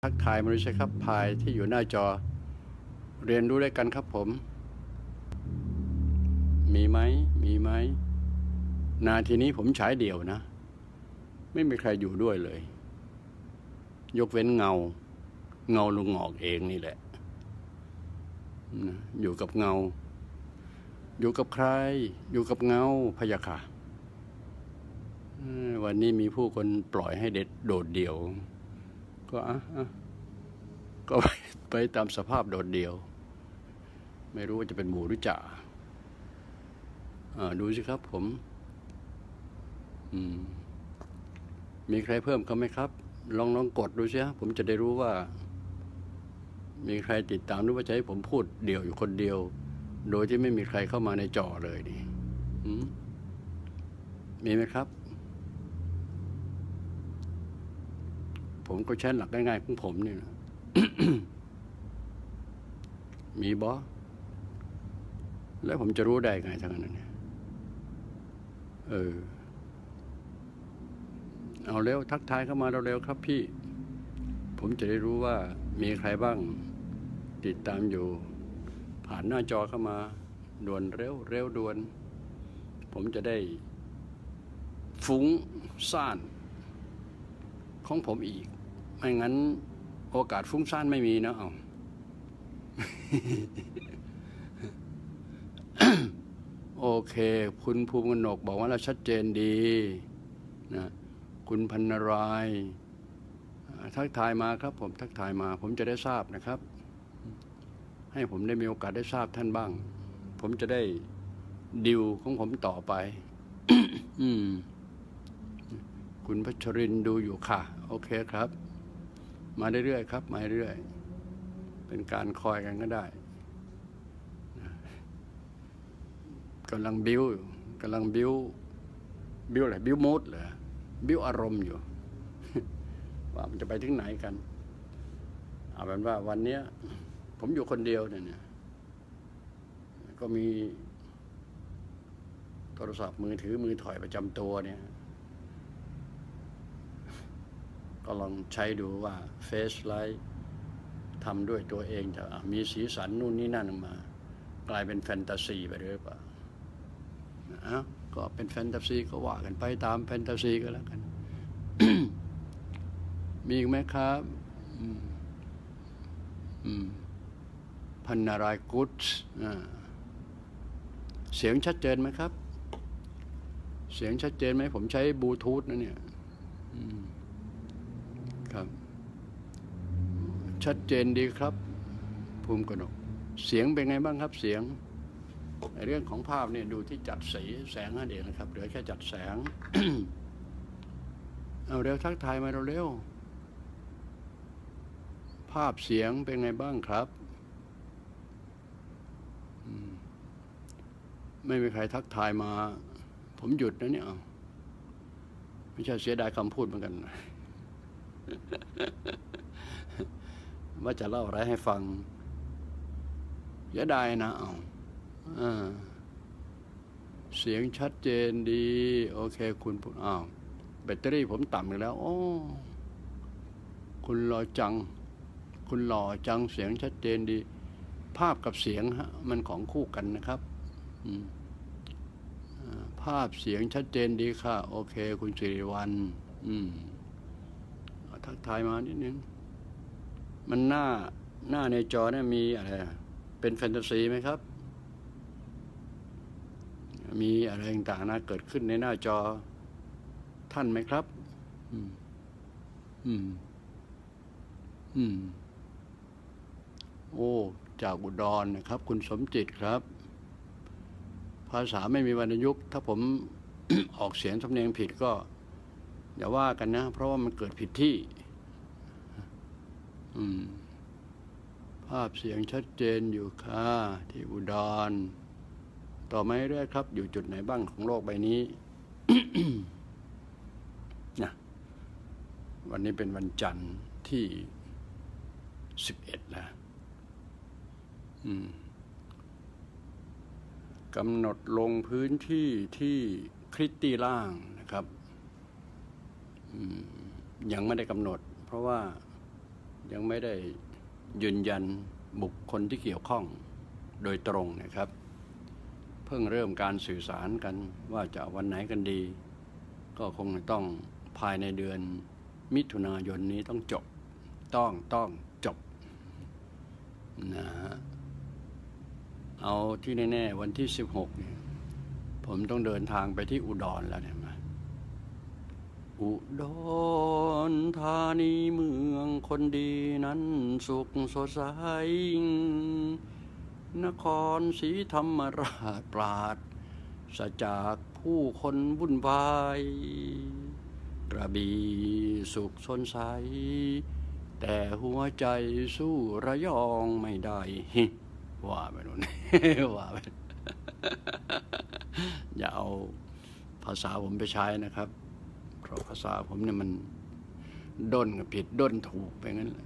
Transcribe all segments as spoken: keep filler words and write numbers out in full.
ทักทายมนุษย์ครับพายที่อยู่หน้าจอเรียนรู้ด้วยกันครับผมมีไหมมีไหมนาทีนี้ผมฉายเดี่ยวนะไม่มีใครอยู่ด้วยเลยยกเว้นเงาเงาลุงหงอกเองนี่แหละอยู่กับเงาอยู่กับใครอยู่กับเงาพยาค่ะวันนี้มีผู้คนปล่อยให้เด็ดโดดเดี่ยวก็อ่ะก็ไปตามสภาพโดดเดี่ยวไม่รู้ว่าจะเป็นหมูหรือจ่าดูสิครับผมมีใครเพิ่มเขาไหมครับลองลองกดดูสิฮะผมจะได้รู้ว่ามีใครติดตามหรือว่าจะให้ผมพูดเดี่ยวอยู่คนเดียวโดยที่ไม่มีใครเข้ามาในจอเลยนี่มีไหมครับผมก็ใช้หลักง่ายๆของผมนี่นะ มีบอแล้วผมจะรู้ได้ไงทั้งนั้นเนี่ยเออเอาเร็วทักทายเข้ามาเร็วๆครับพี่ผมจะได้รู้ว่ามีใครบ้างติดตามอยู่ผ่านหน้าจอเข้ามาด่วนเร็วเร็วด่วนผมจะได้ฟุ้งซ่านของผมอีกไม่งั้นโอกาสฟุ้งซ่านไม่มีนะเอา โอเคคุณภูมิกนกบอกว่าเราชัดเจนดีนะคุณพันนารายทักทายมาครับผมทักทายมาผมจะได้ทราบนะครับให้ผมได้มีโอกาสได้ทราบท่านบ้างผมจะได้ดิวของผมต่อไป อืมคุณพัชรินดูอยู่ค่ะโอเคครับมาเรื่อยๆครับมาเรื่อยเป็นการคอยกันก็ได้กำลังบิ้วกำลังบิ้วบิ้วอะไรบิ้วมูดเหรอบิ้วอารมณ์อยู่ ว่ามันจะไปถึงไหนกันเอาเป็นว่าวันนี้ผมอยู่คนเดียวเนี่ยก็มีโทรศัพท์มือถือมือถอยประจำตัวเนี่ยก็ลองใช้ดูว่าเฟซไลท์ทำด้วยตัวเองจะมีสีสันนู่นนี่นั่นออกมากลายเป็นแฟนตาซีไปหรือเปล่านะก็เป็นแฟนตาซีก็ว่ากันไปตามแฟนตาซีก็แล้วกัน มีอีกไหมครับพันนารายกุศเสียงชัดเจนไหมครับเสียงชัดเจนไหมผมใช้บลูทูธนะเนี่ยครับชัดเจนดีครับภูมิกนกเสียงเป็นไงบ้างครับเสียงเรื่องของภาพเนี่ยดูที่จัดสีแสงนั่นเองนะครับเหลือแค่จัดแสง เอาเร็วทักทายมาเร็วภาพเสียงเป็นไงบ้างครับไม่มีใครทักทายมาผมหยุดนะเนี่ยไม่ใช่เสียดายคำพูดเหมือนกัน ว่าจะเล่าอะไรให้ฟังเสียดายนะเอาเสียงชัดเจนดีโอเคคุณอ้าวแบตเตอรี่ผมต่ำอีกแล้วโอ้คุณหล่อจังคุณหล่อจังเสียงชัดเจนดีภาพกับเสียงฮะมันของคู่กันนะครับภาพเสียงชัดเจนดีค่ะโอเคคุณสิริวัลย์ทักทายมานิดนึงมันหน้าหน้าในจอเนี่ยมีอะไรเป็นแฟนตาซีไหมครับมีอะไรต่างๆนะเกิดขึ้นในหน้าจอท่านไหมครับอืมอืมอืมโอ้จากอุดรนะครับคุณสมจิตครับภาษาไม่มีวรรณยุกต์ถ้าผม ออกเสียงสำเนียงผิดก็อย่าว่ากันนะเพราะว่ามันเกิดผิดที่อืมภาพเสียงชัดเจนอยู่ค่ะที่อุดรต่อมาเรื่อยครับอยู่จุดไหนบ้างของโลกใบนี้ นะวันนี้เป็นวันจันทร์ที่สิบเอ็ดแล้วกำหนดลงพื้นที่ที่คริสตี้ล่างนะครับยังไม่ได้กำหนดเพราะว่ายังไม่ได้ยืนยันบุคคลที่เกี่ยวข้องโดยตรงนะครับเพิ่งเริ่มการสื่อสารกันว่าจะวันไหนกันดีก็คงต้องภายในเดือนมิถุนายนนี้ต้องจบต้องต้องจบนะฮะเอาที่แน่ๆวันที่สิบหกเนี่ยผมต้องเดินทางไปที่อุดรแล้วเนี่ยมาอุดรธานีเมืองคนดีนั้นสุขสดใสนครศรีธรรมราชปราศจากผู้คนวุ่นวายกระบี่สุขสดใสแต่หัวใจสู้ระยองไม่ได้ว่าไปนู่น ว่าไป อย่าเอาภาษาผมไปใช้นะครับเพราะภาษาผมเนี่ยมันด้นกับผิดด้นถูกไปงั้นแหละ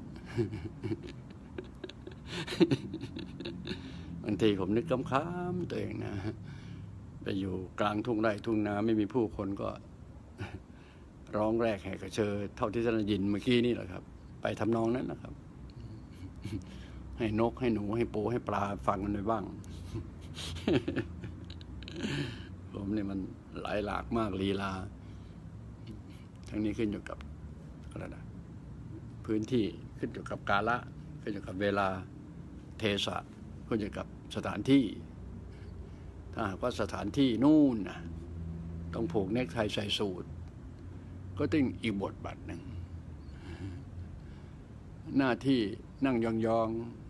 บางทีผมนึกค้ำๆตัวเองนะไปอยู่กลางทุ่งไร่ทุ่งนาไม่มีผู้คนก็ร้องแรกแหกกระเชอเท่าที่ท่านได้ยินเมื่อกี้นี่แหละครับไปทำนองนั้นนะครับ ให้นกให้หนูให้ปูให้ปลาฟังกันไปบ้าง ผมเนี่ยมันหลายหลากมากลีลาทั้งนี้ขึ้นอยู่กับอะไรนะพื้นที่ขึ้นอยู่กับกาละขึ้นอยู่กับเวลาเทศะขึ้นอยู่กับสถานที่ถ้าหากว่าสถานที่นู่นนะต้องผูกเนคไทใส่สูทก็ต้องอีกบทบาทหนึ่งหน้าที่นั่งยอง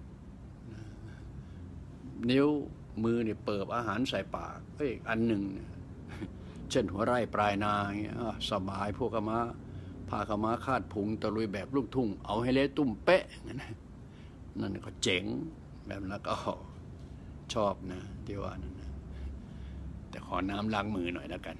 ๆนิ้วมือเนี่ยเปิบอาหารใส่ปากก็อีกอันหนึ่งเช่นหัวไร่ปลายนาเงี้ยสบายพวกกะมาพากะมาคาดพุงตะลุยแบบลูกทุ่งเอาให้เละตุ้มเป๊ะนั่นก็เจ๋งแบบนั้นก็ชอบนะที่ว่านั่นนะแต่ขอน้ำล้างมือหน่อยแล้วกัน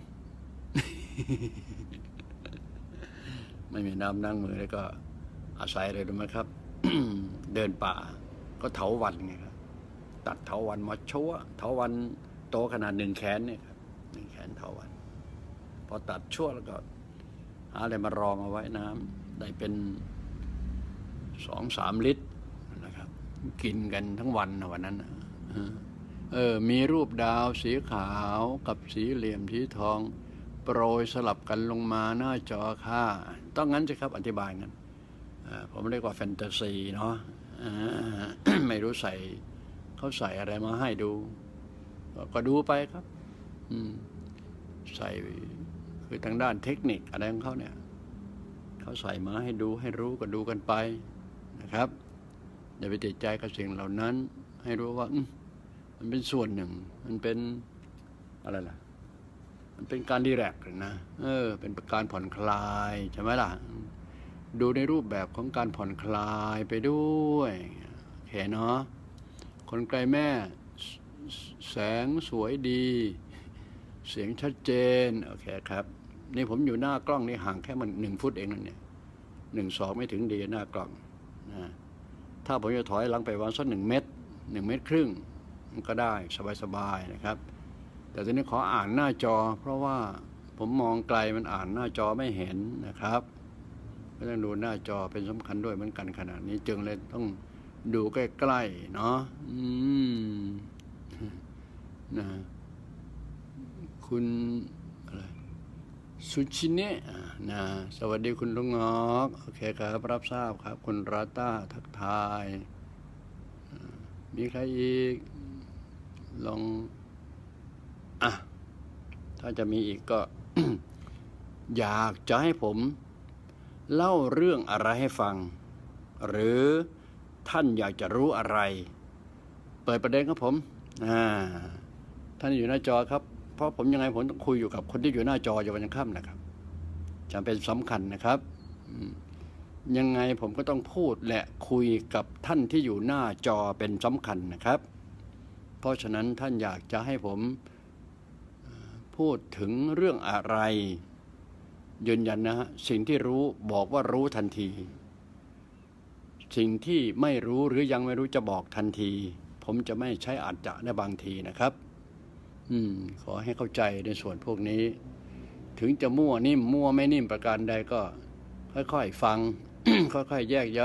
ไม่มีน้ำล้างมือแล้วก็อาศัยเลยรู้ไหมครับ เดินป่าก็เถาวัลย์ไงครับตัดเถาวัลย์มาชั่วเถาวัลย์โตขนาดหนึ่งแขนเนี่ยครับหนึ่งแขนเถาวัลย์พอตัดชั่วแล้วก็หาอะไรมารองเอาไว้น้ำได้เป็นสองสามลิตรนะครับกินกันทั้งวันนะวันนั้นเออมีรูปดาวสีขาวกับสีเหลี่ยมสีทองโปรยสลับกันลงมาหน้าจอค่ะต้องงั้นสิครับอธิบายงั้นผมเรียกว่าแฟนตาซีเนาะ ไม่รู้ใส่เขาใส่อะไรมาให้ดูก็ดูไปครับใส่คือทางด้านเทคนิคอะไรของเขาเนี่ยเขาใส่มาให้ดูให้รู้ก็ดูกันไปนะครับอย่าไปติดใจกับสิ่งเหล่านั้นให้รู้ว่ามันเป็นส่วนหนึ่งมันเป็นอะไรล่ะมันเป็นการดีแลกซ์นะเออเป็นการผ่อนคลายใช่ไหมล่ะดูในรูปแบบของการผ่อนคลายไปด้วยโอเคเนาะคนไกลแม่แสงสวยดีเสียงชัดเจนโอเคครับนี่ผมอยู่หน้ากล้องนี่ห่างแค่มันหนึ่งฟุตเองนั่นเนี่ยหนึ่งสองไม่ถึงดีหน้ากล้องนะถ้าผมจะถอยหลังไปวันสักหนึ่งเมตรหนึ่งเมตรครึ่งก็ได้สบายๆนะครับแต่ทีนี้ขออ่านหน้าจอเพราะว่าผมมองไกลมันอ่านหน้าจอไม่เห็นนะครับก็ต้องดูหน้าจอเป็นสำคัญด้วยเหมือนกันขนาดนี้จึงเลยต้องดูใกล้ๆเนาะอืมนะคุณอะไรสุชิเนะนะสวัสดีคุณลุงงอกโอเคครับรับทราบครับคุณราต้าทักทายมีใครอีกลองอ่ะถ้าจะมีอีกก็ อยากจะให้ผมเล่าเรื่องอะไรให้ฟังหรือท่านอยากจะรู้อะไรเปิดประเด็นครับผมอ่าท่านอยู่หน้าจอครับเพราะผมยังไงผมต้องคุยอยู่กับคนที่อยู่หน้าจออยู่วันยังค่ำนะครับจำเป็นสำคัญนะครับยังไงผมก็ต้องพูดและคุยกับท่านที่อยู่หน้าจอเป็นสำคัญนะครับเพราะฉะนั้นท่านอยากจะให้ผมพูดถึงเรื่องอะไรยืนยันนะฮะสิ่งที่รู้บอกว่ารู้ทันทีสิ่งที่ไม่รู้หรือยังไม่รู้จะบอกทันทีผมจะไม่ใช้อาจจะในบางทีนะครับอืมขอให้เข้าใจในส่วนพวกนี้ถึงจะมั่วนิ่มมั่วไม่นิ่มประการใดก็ค่อยๆฟัง ค่อยๆแยกแยะ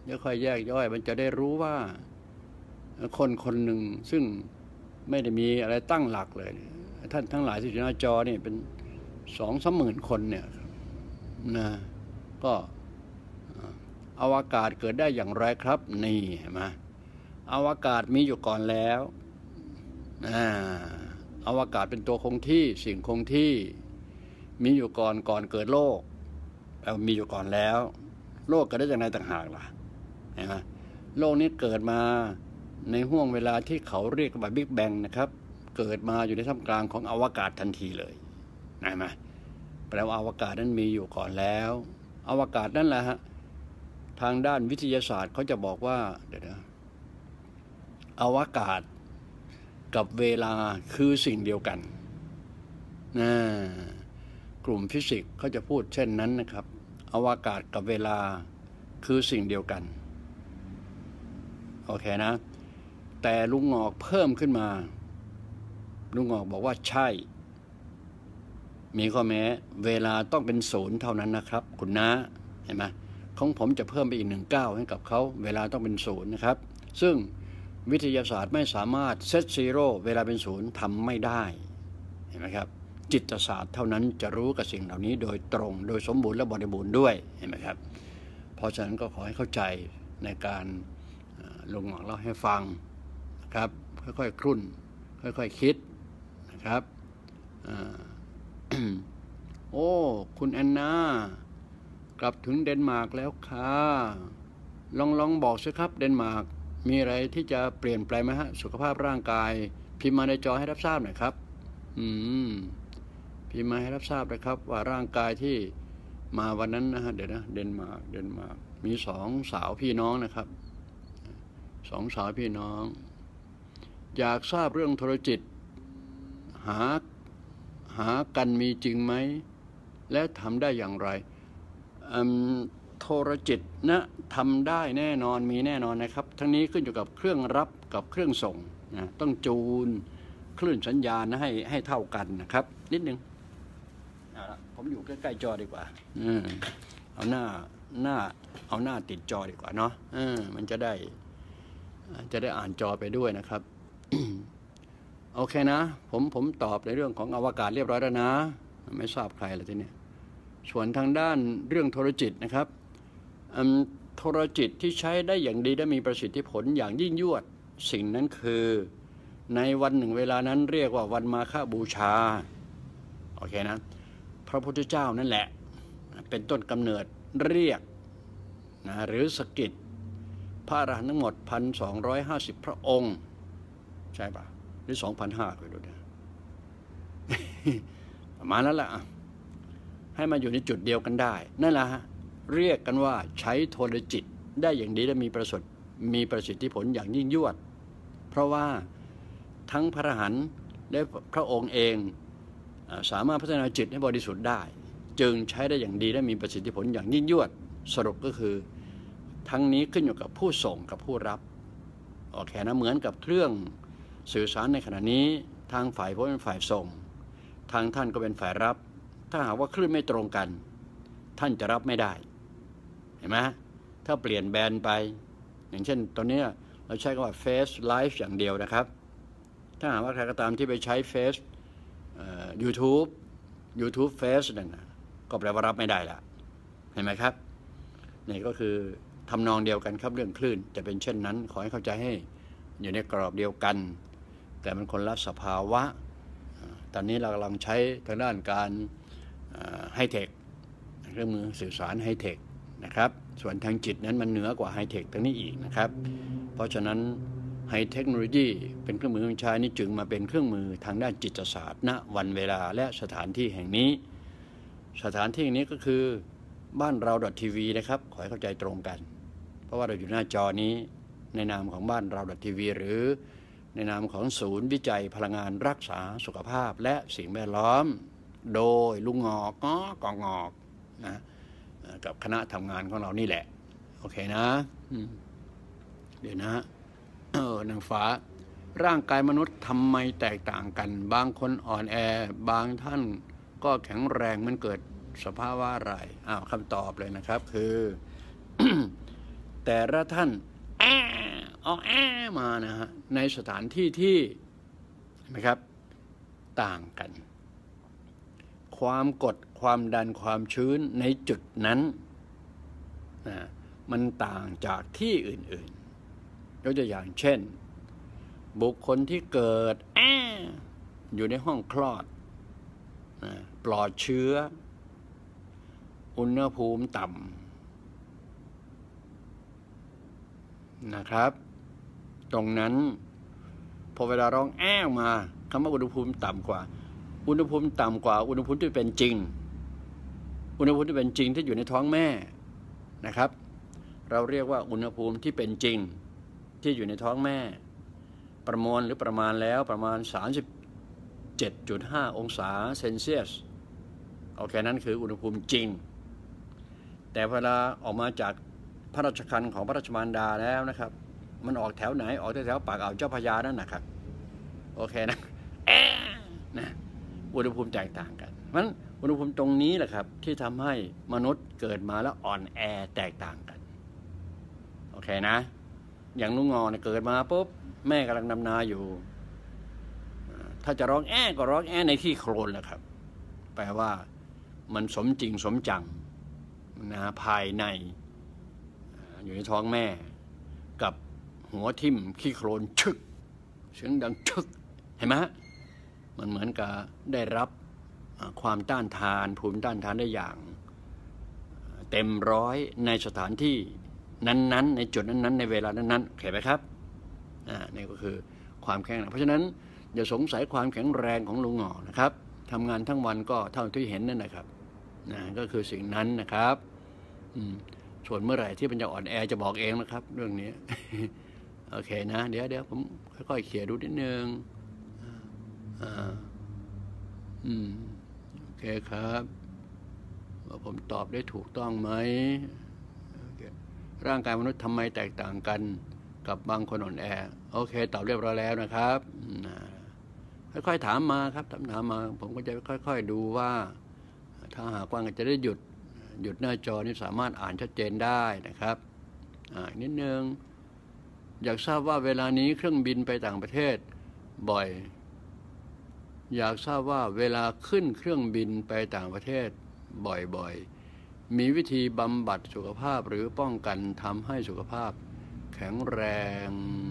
ค่อยๆแยกย่อยมันจะได้รู้ว่าคนคนหนึ่งซึ่งไม่ได้มีอะไรตั้งหลักเลยท่านทั้งหลายที่อยู่หน้าจอนี่เป็นสองสามหมื่นคนเนี่ยนะก็อวกาศเกิดได้อย่างไรครับนี่เห็นไหมอวกาศมีอยู่ก่อนแล้วอ่าอวกาศเป็นตัวคงที่สิ่งคงที่มีอยู่ก่อนก่อนเกิดโลกมีอยู่ก่อนแล้วโลกเกิดได้จากไหนต่างหากล่ะเห็นไหมโลกนี้เกิดมาในห่วงเวลาที่เขาเรียกว่าบิ๊กแบงนะครับเกิดมาอยู่ในท่ามกลางของอวกาศทันทีเลยเห็นไหมแปลว่าอวกาศนั้นมีอยู่ก่อนแล้วอวกาศนั่นแหละฮะทางด้านวิทยาศาสตร์เขาจะบอกว่าเดี๋ยวนะอวกาศกับเวลาคือสิ่งเดียวกันนะกลุ่มฟิสิกส์เขาจะพูดเช่นนั้นนะครับอวกาศกับเวลาคือสิ่งเดียวกันโอเคนะแต่ลุงงอกเพิ่มขึ้นมาลุงงอกบอกว่าใช่มีข้อแม้เวลาต้องเป็นศูนย์เท่านั้นนะครับคุณนะเห็นไหมของผมจะเพิ่มไปอีกหนึ่งเก้าให้กับเขาเวลาต้องเป็นศูนย์นะครับซึ่งวิทยาศาสตร์ไม่สามารถเซตซีโร่เวลาเป็นศูนย์ทำไม่ได้เห็นไหมครับจิตศาสตร์เท่านั้นจะรู้กับสิ่งเหล่านี้โดยตรงโดยสมบูรณ์และบริบูรณ์ด้วยเห็นไหมครับเพราะฉะนั้นก็ขอให้เข้าใจในการลงหมอกเล่าให้ฟังนะครับค่อยๆครุ่นค่อยๆ ค, คิดนะครับโอ้คุณแอนนากลับถึงเดนมาร์กแล้วค่ะลองลองบอกสิครับเดนมาร์กมีอะไรที่จะเปลี่ยนแปลงไหมฮะสุขภาพร่างกายพิมพ์มาในจอให้รับทราบหน่อยครับอืมพิมพ์มาให้รับทราบนะครับว่าร่างกายที่มาวันนั้นนะฮะเดี๋ยวนะเดนมาร์กเดนมาร์กมีสองสาวพี่น้องนะครับสองสาวพี่น้องอยากทราบเรื่องโทรจิตหาหากันมีจริงไหมและทำได้อย่างไรโทรจิตนะทำได้แน่นอนมีแน่นอนนะครับทั้งนี้ขึ้นอยู่กับเครื่องรับกับเครื่องส่งนะต้องจูนคลื่นสัญญาณให้ให้เท่ากันนะครับนิดนึงเอาละผมอยู่ใกล้ๆจอดีกว่าเอาหน้าหน้าเอาหน้าติดจอดีกว่าเนาะมันจะได้จะได้อ่านจอไปด้วยนะครับ โอเคนะผมผมตอบในเรื่องของอวกาศเรียบร้อยแล้วนะไม่ทราบใครละทีนี้ส่วนทางด้านเรื่องโทรจิตนะครับโทรจิตที่ใช้ได้อย่างดีและมีประสิทธิผลอย่างยิ่งยวดสิ่งนั้นคือในวันหนึ่งเวลานั้นเรียกว่าวันมาฆบูชาโอเคนะพระพุทธเจ้านั่นแหละเป็นต้นกำเนิดเรียกนะหรือสกิดพระอรหันต์ทั้งหมด หนึ่งพันสองร้อยห้าสิบ พระองค์ใช่ปะหรือ สองพันห้าร้อย ไปดูนะประมาณนั้นแหละให้มาอยู่ในจุดเดียวกันได้นั่นแหละฮะเรียกกันว่าใช้โทรจิตได้อย่างดีและมีประสิทธิมีประสิทธิผลอย่างยิ่งยวดเพราะว่าทั้งพระอรหันต์และพระองค์เองสามารถพัฒนาจิตให้บริสุทธิ์ได้จึงใช้ได้อย่างดีและมีประสิทธิผลอย่างยิ่งยวดสรุปก็คือทั้งนี้ขึ้นอยู่กับผู้ส่งกับผู้รับโอเคนะเหมือนกับเครื่องสื่อสารในขณะนี้ทางฝ่ายผู้เป็นฝ่ายส่งทางท่านก็เป็นฝ่ายรับถ้าหากว่าคลื่นไม่ตรงกันท่านจะรับไม่ได้เห็นไหมถ้าเปลี่ยนแบนไปอย่างเช่นตอนนี้เราใช้คำว่า Face Live อย่างเดียวนะครับถ้าหากว่าใครก็ตามที่ไปใช้ Face YouTube YouTube Face นั่นนะก็แปลว่ารับไม่ได้ละเห็นไหมครับนี่ก็คือทำนองเดียวกันครับเรื่องคลื่นจะเป็นเช่นนั้นขอให้เข้าใจให้อยู่ในกรอบเดียวกันแต่มันคนละสภาวะตอนนี้เรากำลังใช้ทางด้านการไฮเทคเครื่องมือสื่อสารไฮเทคนะครับส่วนทางจิตนั้นมันเหนือกว่าไฮเทคตรงนี้อีกนะครับเพราะฉะนั้นไฮเทคโนโลยีเป็นเครื่องมือใช้นี้จึงมาเป็นเครื่องมือทางด้านจิตศาสตร์ณวันเวลาและสถานที่แห่งนี้สถานที่นี้ก็คือบ้านเรา .tv นะครับขอให้เข้าใจตรงกันเพราะว่าเราอยู่หน้าจอนี้ในนามของบ้านเรา .tv หรือในนามของศูนย์วิจัยพลังงานรักษาสุขภาพและสิ่งแวดล้อมโดยลุงงอกงอกงอกนะกับคณะทำงานของเรานี่แหละโอเคนะเดี๋ยวนะเออนางฟ้าร่างกายมนุษย์ทำไมแตกต่างกันบางคนอ่อนแอบางท่านก็แข็งแรงมันเกิดสภาวะอะไรอ้าวคำตอบเลยนะครับคือแต่ละท่านแอ้เอาแอ้มานะฮะในสถานที่ที่นะครับต่างกันความกดความดันความชื้นในจุดนั้นนะมันต่างจากที่อื่นๆยกตัวอย่างเช่นบุคคลที่เกิดแอ้อยู่ในห้องคลอดนะปลอดเชื้ออุณหภูมิต่ำนะครับตรงนั้นพอเวลาร้องแอ้มาคำว่าอุณหภูมิต่ำกว่าอุณหภูมิต่ำกว่าอุณหภูมิที่เป็นจริงอุณหภูมิที่เป็นจริงที่อยู่ในท้องแม่นะครับเราเรียกว่าอุณหภูมิที่เป็นจริงที่อยู่ในท้องแม่ประมวลหรือประมาณแล้วประมาณ สามสิบเจ็ดจุดห้า องศาเซนเซียสโอเคนั้นคืออุณหภูมิจริงแต่เวลาออกมาจากพระราชคันของพระราชมารดาแล้วนะครับมันออกแถวไหนออกแถวปากอ่าวเจ้าพระยานั่นนะครับโอเคนะแอนะอุณหภูมิแตกต่างกันเพราะฉะนั้นอุณหภูมิตรงนี้แหละครับที่ทำให้มนุษย์เกิดมาแล้วอ่อนแอแตกต่างกันโอเคนะอย่างลุงงอเนี่ยเกิดมาปุ๊บแม่กำลังดำนาอยู่ถ้าจะร้องแอ้ก็ร้องแอ้ในขี้โคลนแหละครับแปลว่ามันสมจริงสมจังนะภายในอยู่ในท้องแม่กับหัวทิ่มขี้โคลนชึกเสียงดังชึกเห็นไหมมันเหมือนกับได้รับความต้านทานภูมิต้านทานได้อย่างเต็มร้อยในสถานที่นั้นๆในจุดนั้นๆในเวลานั้นๆเข้าใจไหมครับอ่านี่ก็คือความแข็งแรงเพราะฉะนั้นอย่าสงสัยความแข็งแรงของลุงหงอนะครับทำงานทั้งวันก็เท่าที่เห็นนั่นนะครับนะก็คือสิ่งนั้นนะครับอืมส่วนเมื่อไหร่ที่มันจะอ่อนแอจะบอกเองนะครับเรื่องนี้ โอเคนะเดี๋ยวเดี๋ยวผมค่อยๆเขี่ยดูนิดนึงอ่าอืมโอเคครับว่าผมตอบได้ถูกต้องไหมร่างกายมนุษย์ทำไมแตกต่างกันกับบางคนอ่อนแอโอเคตอบเรียบร้อยแล้วนะครับค่อยๆถามมาครับถามถามมาผมก็จะค่อยๆดูว่าถ้าหากว่าจะได้หยุดหยุดหน้าจอนี้สามารถอ่านชัดเจนได้นะครับอ่านิดนึงอยากทราบว่าเวลานี้เครื่องบินไปต่างประเทศบ่อยอยากทราบว่าเวลาขึ้นเครื่องบินไปต่างประเทศบ่อยๆมีวิธีบำบัดสุขภาพหรือป้องกันทำให้สุขภาพแข็งแรง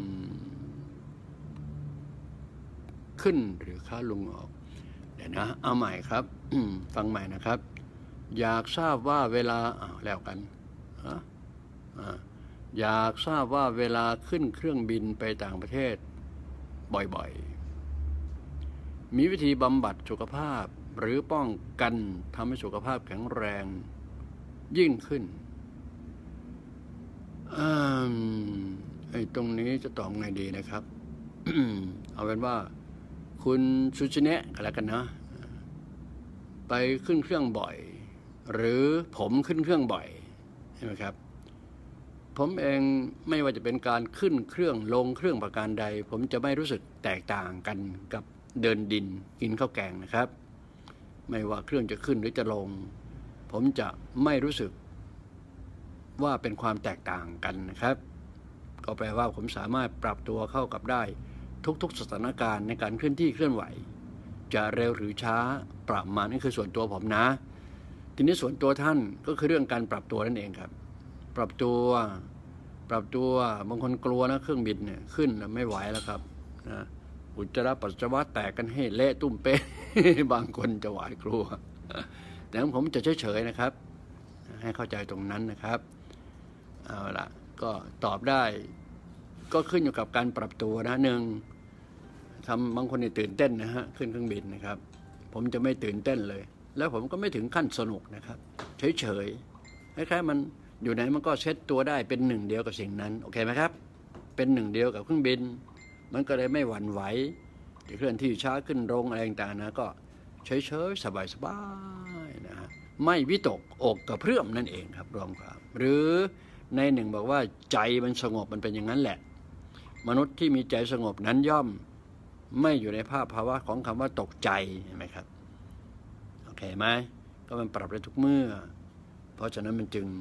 ขึ้นหรือคะลุงออกเดี๋ยวนะเอาใหม่ครับ ฟังใหม่นะครับอยากทราบว่าเวลาอ้าวแล้วกันอยากทราบว่าเวลาขึ้นเครื่องบินไปต่างประเทศบ่อยๆมีวิธีบำบัดสุขภาพหรือป้องกันทำให้สุขภาพแข็งแรงยิ่งขึ้นไอ้ตรงนี้จะตอบไงดีนะครับ เอาเป็นว่าคุณซูชิเนะก็แล้วกันนะไปขึ้นเครื่องบ่อยหรือผมขึ้นเครื่องบ่อยใช่ไหมครับผมเองไม่ว่าจะเป็นการขึ้นเครื่องลงเครื่องประการใดผมจะไม่รู้สึกแตกต่างกันกับเดินดินกินข้าวแกงนะครับไม่ว่าเครื่องจะขึ้นหรือจะลงผมจะไม่รู้สึกว่าเป็นความแตกต่างกันนะครับก็แปลว่าผมสามารถปรับตัวเข้ากับได้ทุกๆสถานการณ์ในการเคลื่อนที่เคลื่อนไหวจะเร็วหรือช้าประมาณนี้คือส่วนตัวผมนะทีนี้ส่วนตัวท่านก็คือเรื่องการปรับตัวนั่นเองครับปรับตัวปรับตัวบางคนกลัวนะเครื่องบินเนี่ยขึ้นแล้วไม่ไหวแล้วครับนะอุจจาระปัสสาวะแตกกันให้เละตุ้มเป๊ะ บางคนจะหวาดกลัวแต่ผมจะเฉยๆนะครับให้เข้าใจตรงนั้นนะครับเอาละก็ตอบได้ก็ขึ้นอยู่กับการปรับตัวนะหนึ่งทำบางคนนี่ตื่นเต้นนะฮะขึ้นเครื่องบินนะครับผมจะไม่ตื่นเต้นเลยแล้วผมก็ไม่ถึงขั้นสนุกนะครับเฉยๆคล้ายๆมันอยู่ไหนมันก็เซ็ตตัวได้เป็นหนึ่งเดียวกับสิ่งนั้นโอเคไหมครับเป็นหนึ่งเดียวกับเครื่องบินมันก็เลยไม่หวั่นไหวจะเคลื่อนที่ช้าขึ้นลงอะไรต่างๆนะก็เฉยๆสบายๆนะฮะไม่วิตกอกกระเพื่อมนั่นเองครับรวมความหรือในหนึ่งบอกว่าใจมันสงบมันเป็นอย่างนั้นแหละมนุษย์ที่มีใจสงบนั้นย่อมไม่อยู่ในภาพภาวะของคำว่าตกใจเห็นไหมครับโอเคไหมก็มันปรับได้ทุกเมื่อเพราะฉะนั้นมันจึง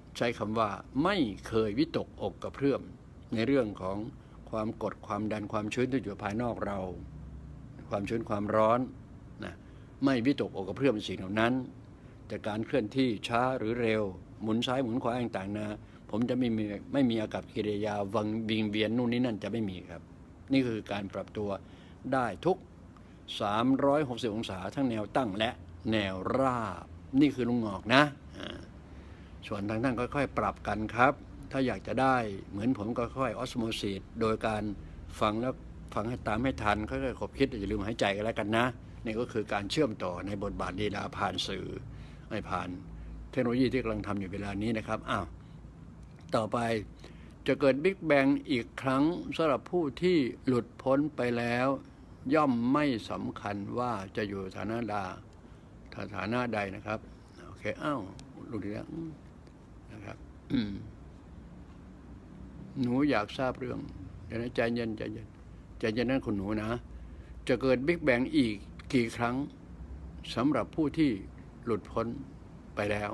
ใช้คำว่าไม่เคยวิตกอกกระเพื่อมในเรื่องของความกดความดันความชื้นที่อยู่ภายนอกเราความชื้นความร้อนนะไม่วิตกอกกระเพื่อมสิ่งเหล่านั้นแต่การเคลื่อนที่ช้าหรือเร็วหมุนซ้ายหมุนขวาต่างๆนะผมจะไม่มีไม่มีอากับกิริยาวังวิงเวียนนู่นนี่นั่นจะไม่มีครับนี่คือการปรับตัวได้ทุกสามร้อยหกสิบองศาทั้งแนวตั้งและแนวราบนี่คือลุงงอกนะส่วนทางท่านค่อยๆปรับกันครับถ้าอยากจะได้เหมือนผมก็ค่อยออสโมซิสโดยการฟังแล้วฟังให้ตามให้ทันค่อยๆขบคิดอย่าลืมหายใจกันแล้วกันนะนี่ก็คือการเชื่อมต่อในบทบาทลีลาผ่านสื่อไม่ผ่านเทคโนโลยีที่กำลังทำอยู่เวลานี้นะครับอ้าวต่อไปจะเกิดบิ๊กแบงอีกครั้งสำหรับผู้ที่หลุดพ้นไปแล้วย่อมไม่สำคัญว่าจะอยู่ฐานะใดฐานะใดนะครับโอเคอ้าวหลุดแล้วนะครับหนูอยากทราบเรื่องเดี๋ยวนะใจเย็นใจเย็นใจเย็นนั่นคุณหนูนะจะเกิดบิ๊กแบงอีกกี่ครั้งสำหรับผู้ที่หลุดพ้นไปแล้ว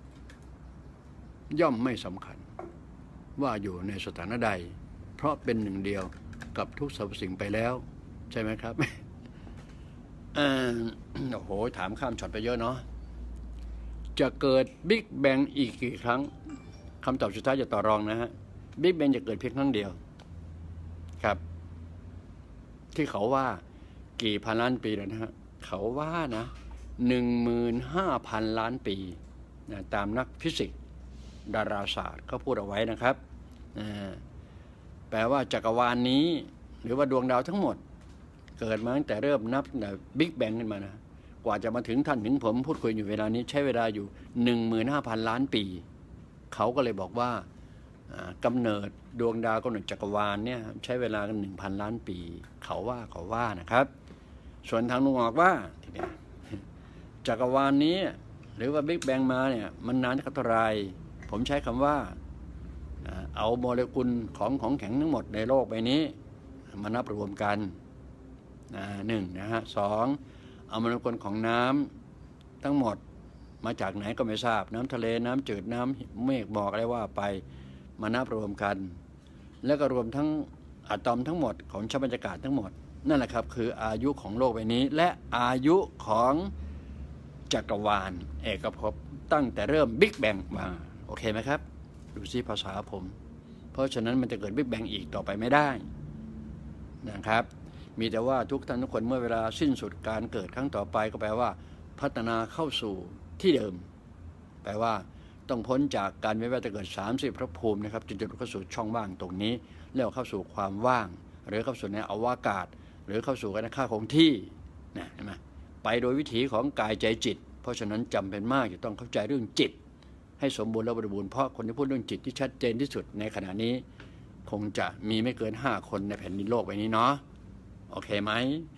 ย่อมไม่สำคัญว่าอยู่ในสถานะใดเพราะเป็นหนึ่งเดียวกับทุกสรรพสิ่งไปแล้วใช่ไหมครับอ่าโอ้โหถามข้ามช็อตไปเยอะเนาะจะเกิดบิ๊กแบงอีกกี่ครั้งคำตอบสุดท้ายจะต่อรองนะฮะบิ๊กแบงจะเกิดเพียงครั้งเดียวครับที่เขาว่ากี่พันล้านปีแล้วนะฮะเขาว่านะหนึ่งหมื่นห้าพันล้านปีนะตามนักฟิสิกส์ดาราศาสตร์เขาพูดเอาไว้นะครับแปลว่าจักรวาลนี้หรือว่าดวงดาวทั้งหมดเกิดมาตั้งแต่เริ่มนับแต่บิ๊กแบงขึ้นมานะกว่าจะมาถึงท่านถึงผมพูดคุยอยู่เวลานี้ใช้เวลาอยู่ หนึ่งหมื่นห้าพันล้านปีเขาก็เลยบอกว่ากำเนิดดวงดาวกำเนิดจักรวาลเนี่ยใช้เวลากัน หนึ่งพันล้านปีเขาว่าเขาว่านะครับส่วนทางลุงออกว่าจักรวาลนี้หรือว่าบิ๊กแบงมาเนี่ยมันนานเท่าไรผมใช้คำว่าเอาโมเลกุลของของแข็งทั้งหมดในโลกใบนี้มานับรวมกันหนึ่งนะฮะสองเอาโมเลกุลของน้ำทั้งหมดมาจากไหนก็ไม่ทราบน้ำทะเลน้ำจืดน้ำเมฆหมอกอะไรว่าไปมานับรวมกันแล้วก็รวมทั้งอะตอมทั้งหมดของชั้นบรรยากาศทั้งหมดนั่นแหละครับคืออายุของโลกใบนี้และอายุของจักรวาลเอกภพตั้งแต่เริ่มบิ๊กแบงมาโอเคไหมครับดูซิภาษาผมเพราะฉะนั้นมันจะเกิดบิ๊กแบงอีกต่อไปไม่ได้นะครับมีแต่ว่าทุกท่านทุกคนเมื่อเวลาสิ้นสุดการเกิดครั้งต่อไปก็แปลว่าพัฒนาเข้าสู่ที่เดิมแปลว่าต้องพ้นจากการเวียนว่ายตายเกิดสามสิบพระภูมินะครับจนจะเข้าสู่ช่องว่างตรงนี้แล้วเข้าสู่ความว่างหรือเข้าสู่ในอวกาศหรือเข้าสู่การค่าคงที่นะเห็นไหมไปโดยวิถีของกายใจจิตเพราะฉะนั้นจำเป็นมากจะต้องเข้าใจเรื่องจิตให้สมบูรณ์และบริบูรณ์เพราะคนที่พูดเรื่องจิตที่ชัดเจนที่สุดในขณะนี้คงจะมีไม่เกินห้าคนในแผ่นดินโลกใบนี้เนาะโอเคไหม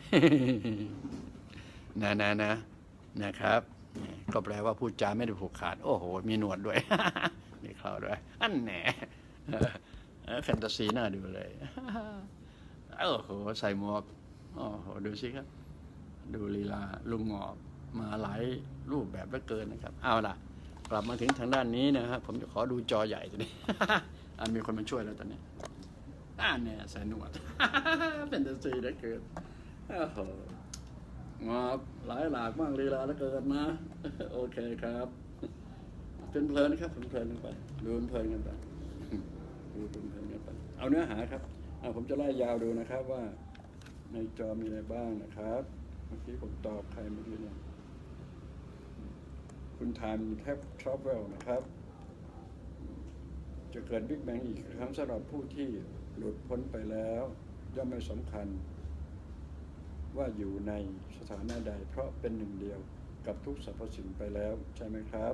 นะนะนะนะครับก็แปลว่าพูดจาไม่ได้ผูกขาดโอ้โหมีหนวดด้วย มีเคราด้วยอันแหนแฟนตาซีน่าดูเลยโอ้โหใส่หมวกโอ้โหดูสิครับดูลีลาลุงงอกมาหลายรูปแบบเหลือเกินนะครับเอาล่ะกลับมาถึงทางด้านนี้นะครับผมจะขอดูจอใหญ่ตัวนี้ มีคนมาช่วยแล้วตอนนี้อ่าเนี่ยใส่หนวด แฟนตาซีเหลือเกินโอ้โหงอกหลายหลากมากลีลาเหลือเกินนะ โอเคครับเป็นเพลินครับเป็นเพลินกันไปดูเพลินกันไปดูเพลินกันไปเอาเนื้อหาครับผมจะไล่ยาวดูนะครับว่าในจอมีอะไรบ้างนะครับเมื่อกี้ผมตอบใครเมื่อกี้เนี่ยคุณไทม์แทบทราเวลนะครับจะเกิดบิ๊กแบงอีกครั้งสำหรับผู้ที่หลุดพ้นไปแล้วย่อมไม่สำคัญว่าอยู่ในสถานะใดเพราะเป็นหนึ่งเดียวกับทุกสรรพสิ่งไปแล้วใช่ไหมครับ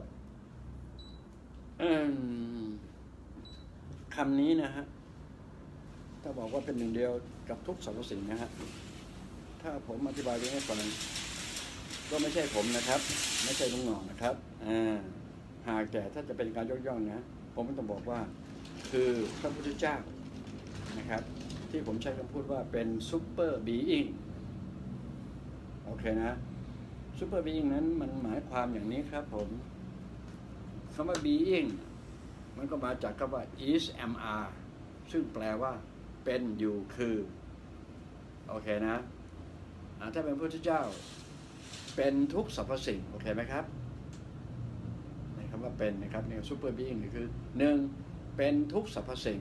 คำนี้นะฮะถ้าบอกว่าเป็นหนึ่งเดียวกับทุกสรรพสิ่งนะฮะถ้าผมอธิบายให้ฟังก็ไม่ใช่ผมนะครับไม่ใช่ลุงหน่องนะครับหากแต่ถ้าจะเป็นการยกย่องนะผมต้องบอกว่าคือพระพุทธเจ้านะครับที่ผมใช้คำพูดว่าเป็นซุปเปอร์บีอิงโอเคนะซุปเปอร์บีอิงนั้นมันหมายความอย่างนี้ครับผมคำว่าบีอิงมันก็มาจากคำว่า is am are ซึ่งแปลว่าเป็นอยู่คือโอเคนะถ้าเป็นพระพุทธเจ้าเป็นทุกสรรพสิ่งโอเคไหมครับในคำว่าเป็นนะครับในซูเปอร์บีอิงคือหนึ่งเป็นทุกสรรพสิ่ง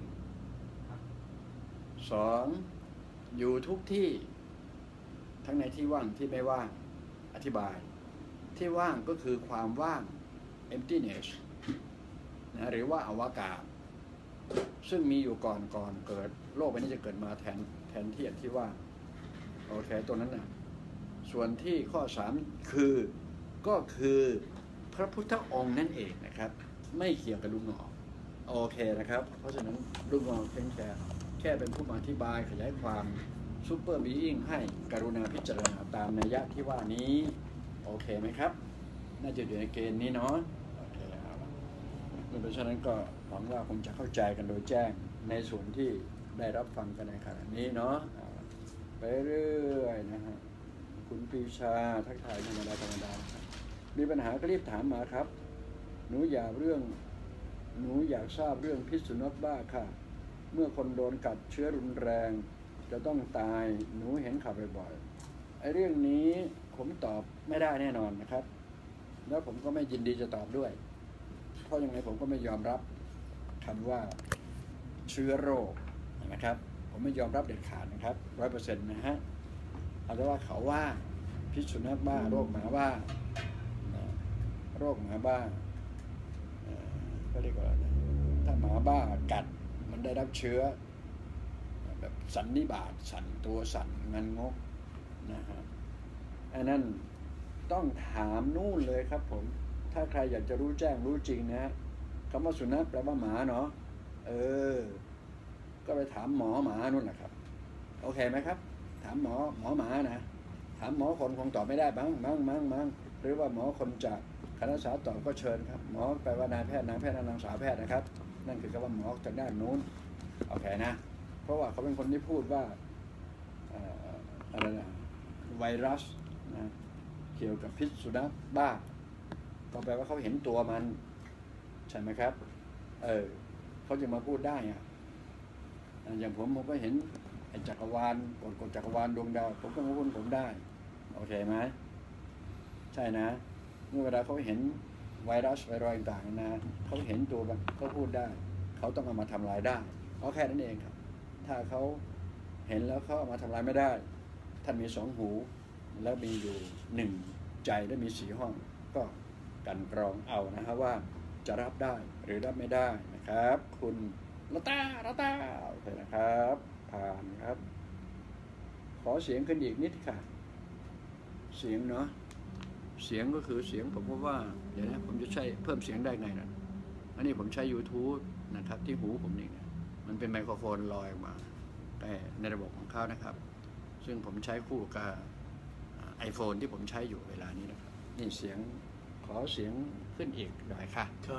สองอยู่ทุกที่ทั้งในที่ว่างที่ไม่ว่างอธิบายที่ว่างก็คือความว่าง emptiness นะหรือว่าอวกาศซึ่งมีอยู่ก่อนก่อนเกิดโลกใบนี้จะเกิดมาแทนแทนที่ที่ว่างโอเคตัวนั้นนะส่วนที่ข้อสามคือก็คือพระพุทธองค์นั่นเองนะครับไม่เกี่ยวกับลุงหงอโอเคนะครับเพราะฉะนั้นลุงหงอเพียงแค่แค่เป็นผู้มาอธิบายขยายความซูเปอร์บีอิงให้กรุณาพิจารณาตามนัยยะที่ว่านี้โอเคไหมครับน่าจะอยู่ในเกณฑ์นี้เนาะโอเคเอาละเพราะฉะนั้นก็หวังว่าคงจะเข้าใจกันโดยแจ้งในส่วนที่ได้รับฟังกันในขณะนี้เนาะไปเรื่อยนะฮะคุณปีชาทักทายธรรมดาธรรมดามีปัญหาก็รีบถามมาครับหนูอยากเรื่องหนูอยากทราบเรื่องพิษสุนัขบ้าค่ะเมื่อคนโดนกัดเชื้อรุนแรงจะต้องตายหนูเห็นข่าวบ่อยๆไอ้เรื่องนี้ผมตอบไม่ได้แน่นอนนะครับแล้วผมก็ไม่ยินดีจะตอบด้วยเพราะยังไงผมก็ไม่ยอมรับคำว่าเชื้อโรคนะครับผมไม่ยอมรับเด็ดขาดนะครับร้อยเปอร์เซ็นต์นะฮะเอาแต่ว่าเขาว่าพิษสุนัขบ้าโรคหมาบ้าโรคหมาบ้าก็เรียกว่าถ้าหมาบ้ากัดมันได้รับเชื้อแบบสันนิบาตสั่นตัวสั่นงันงกนะฮะอันนั้นต้องถามนู่นเลยครับผมถ้าใครอยากจะรู้แจ้งรู้จริงนะคำว่าสุนัขแปลว่าหมาเนาะเออก็ไปถามหมอหมานู่นแหละครับโอเคไหมครับถามหมอหมอหมานะถามหมอคนคงตอบไม่ได้บ้างมั้งมั้งมั้งหรือว่าหมอคนจากคณะศาสตร์ตอบก็เชิญครับหมอแปลว่านายแพทย์นายแพทย์นางสาวแพทย์นะครับนั่นคือคำว่าหมอจากด้านนู้นโอเคนะเพราะว่าเขาเป็นคนที่พูดว่าอะไรนะไวรัสนะเกี่ยวกับพิษสุนัขบ้าก็แปลว่าเขาเห็นตัวมันใช่ไหมครับเออเขาจะมาพูดได้อะอย่างผมผมก็เห็นไอ้จักรวาลกฎกฎจักรวาลดวงดาวผมก็มาพูดผมได้โอเคไหมใช่นะเมื่อเวลาเขาเห็นไวรัสไวรัสต่างๆนะเขาเห็นตัวมันเขาพูดได้เขาต้องเอามาทำลายได้เอาแค่นั้นเองครับถ้าเขาเห็นแล้วเขาเอามาทำลายไม่ได้ท่านมีสองหูแล้วมีอยู่หนึ่งใจและมีสี่ห้องก็กันกรองเอานะฮะว่าจะรับได้หรือรับไม่ได้นะครับคุณละตาละตาโอเคนะครับผ่านครับขอเสียงขึ้นอีกนิดค่ะเสียงเนาะเสียงก็คือเสียงผมก็ว่าเดี๋ยวนะผมจะใช้เพิ่มเสียงได้ไงนะอันนี้ผมใช้ YouTube นะครับที่หูผมนี่มันเป็นไมโครโฟนลอยออกมาแต่ในระบบของเขานะครับซึ่งผมใช้คู่กับไอโฟนที่ผมใช้อยู่เวลานี้นะครับนี่เสียงขอเสียงขึ้นอีกหน่อยค่ะครับ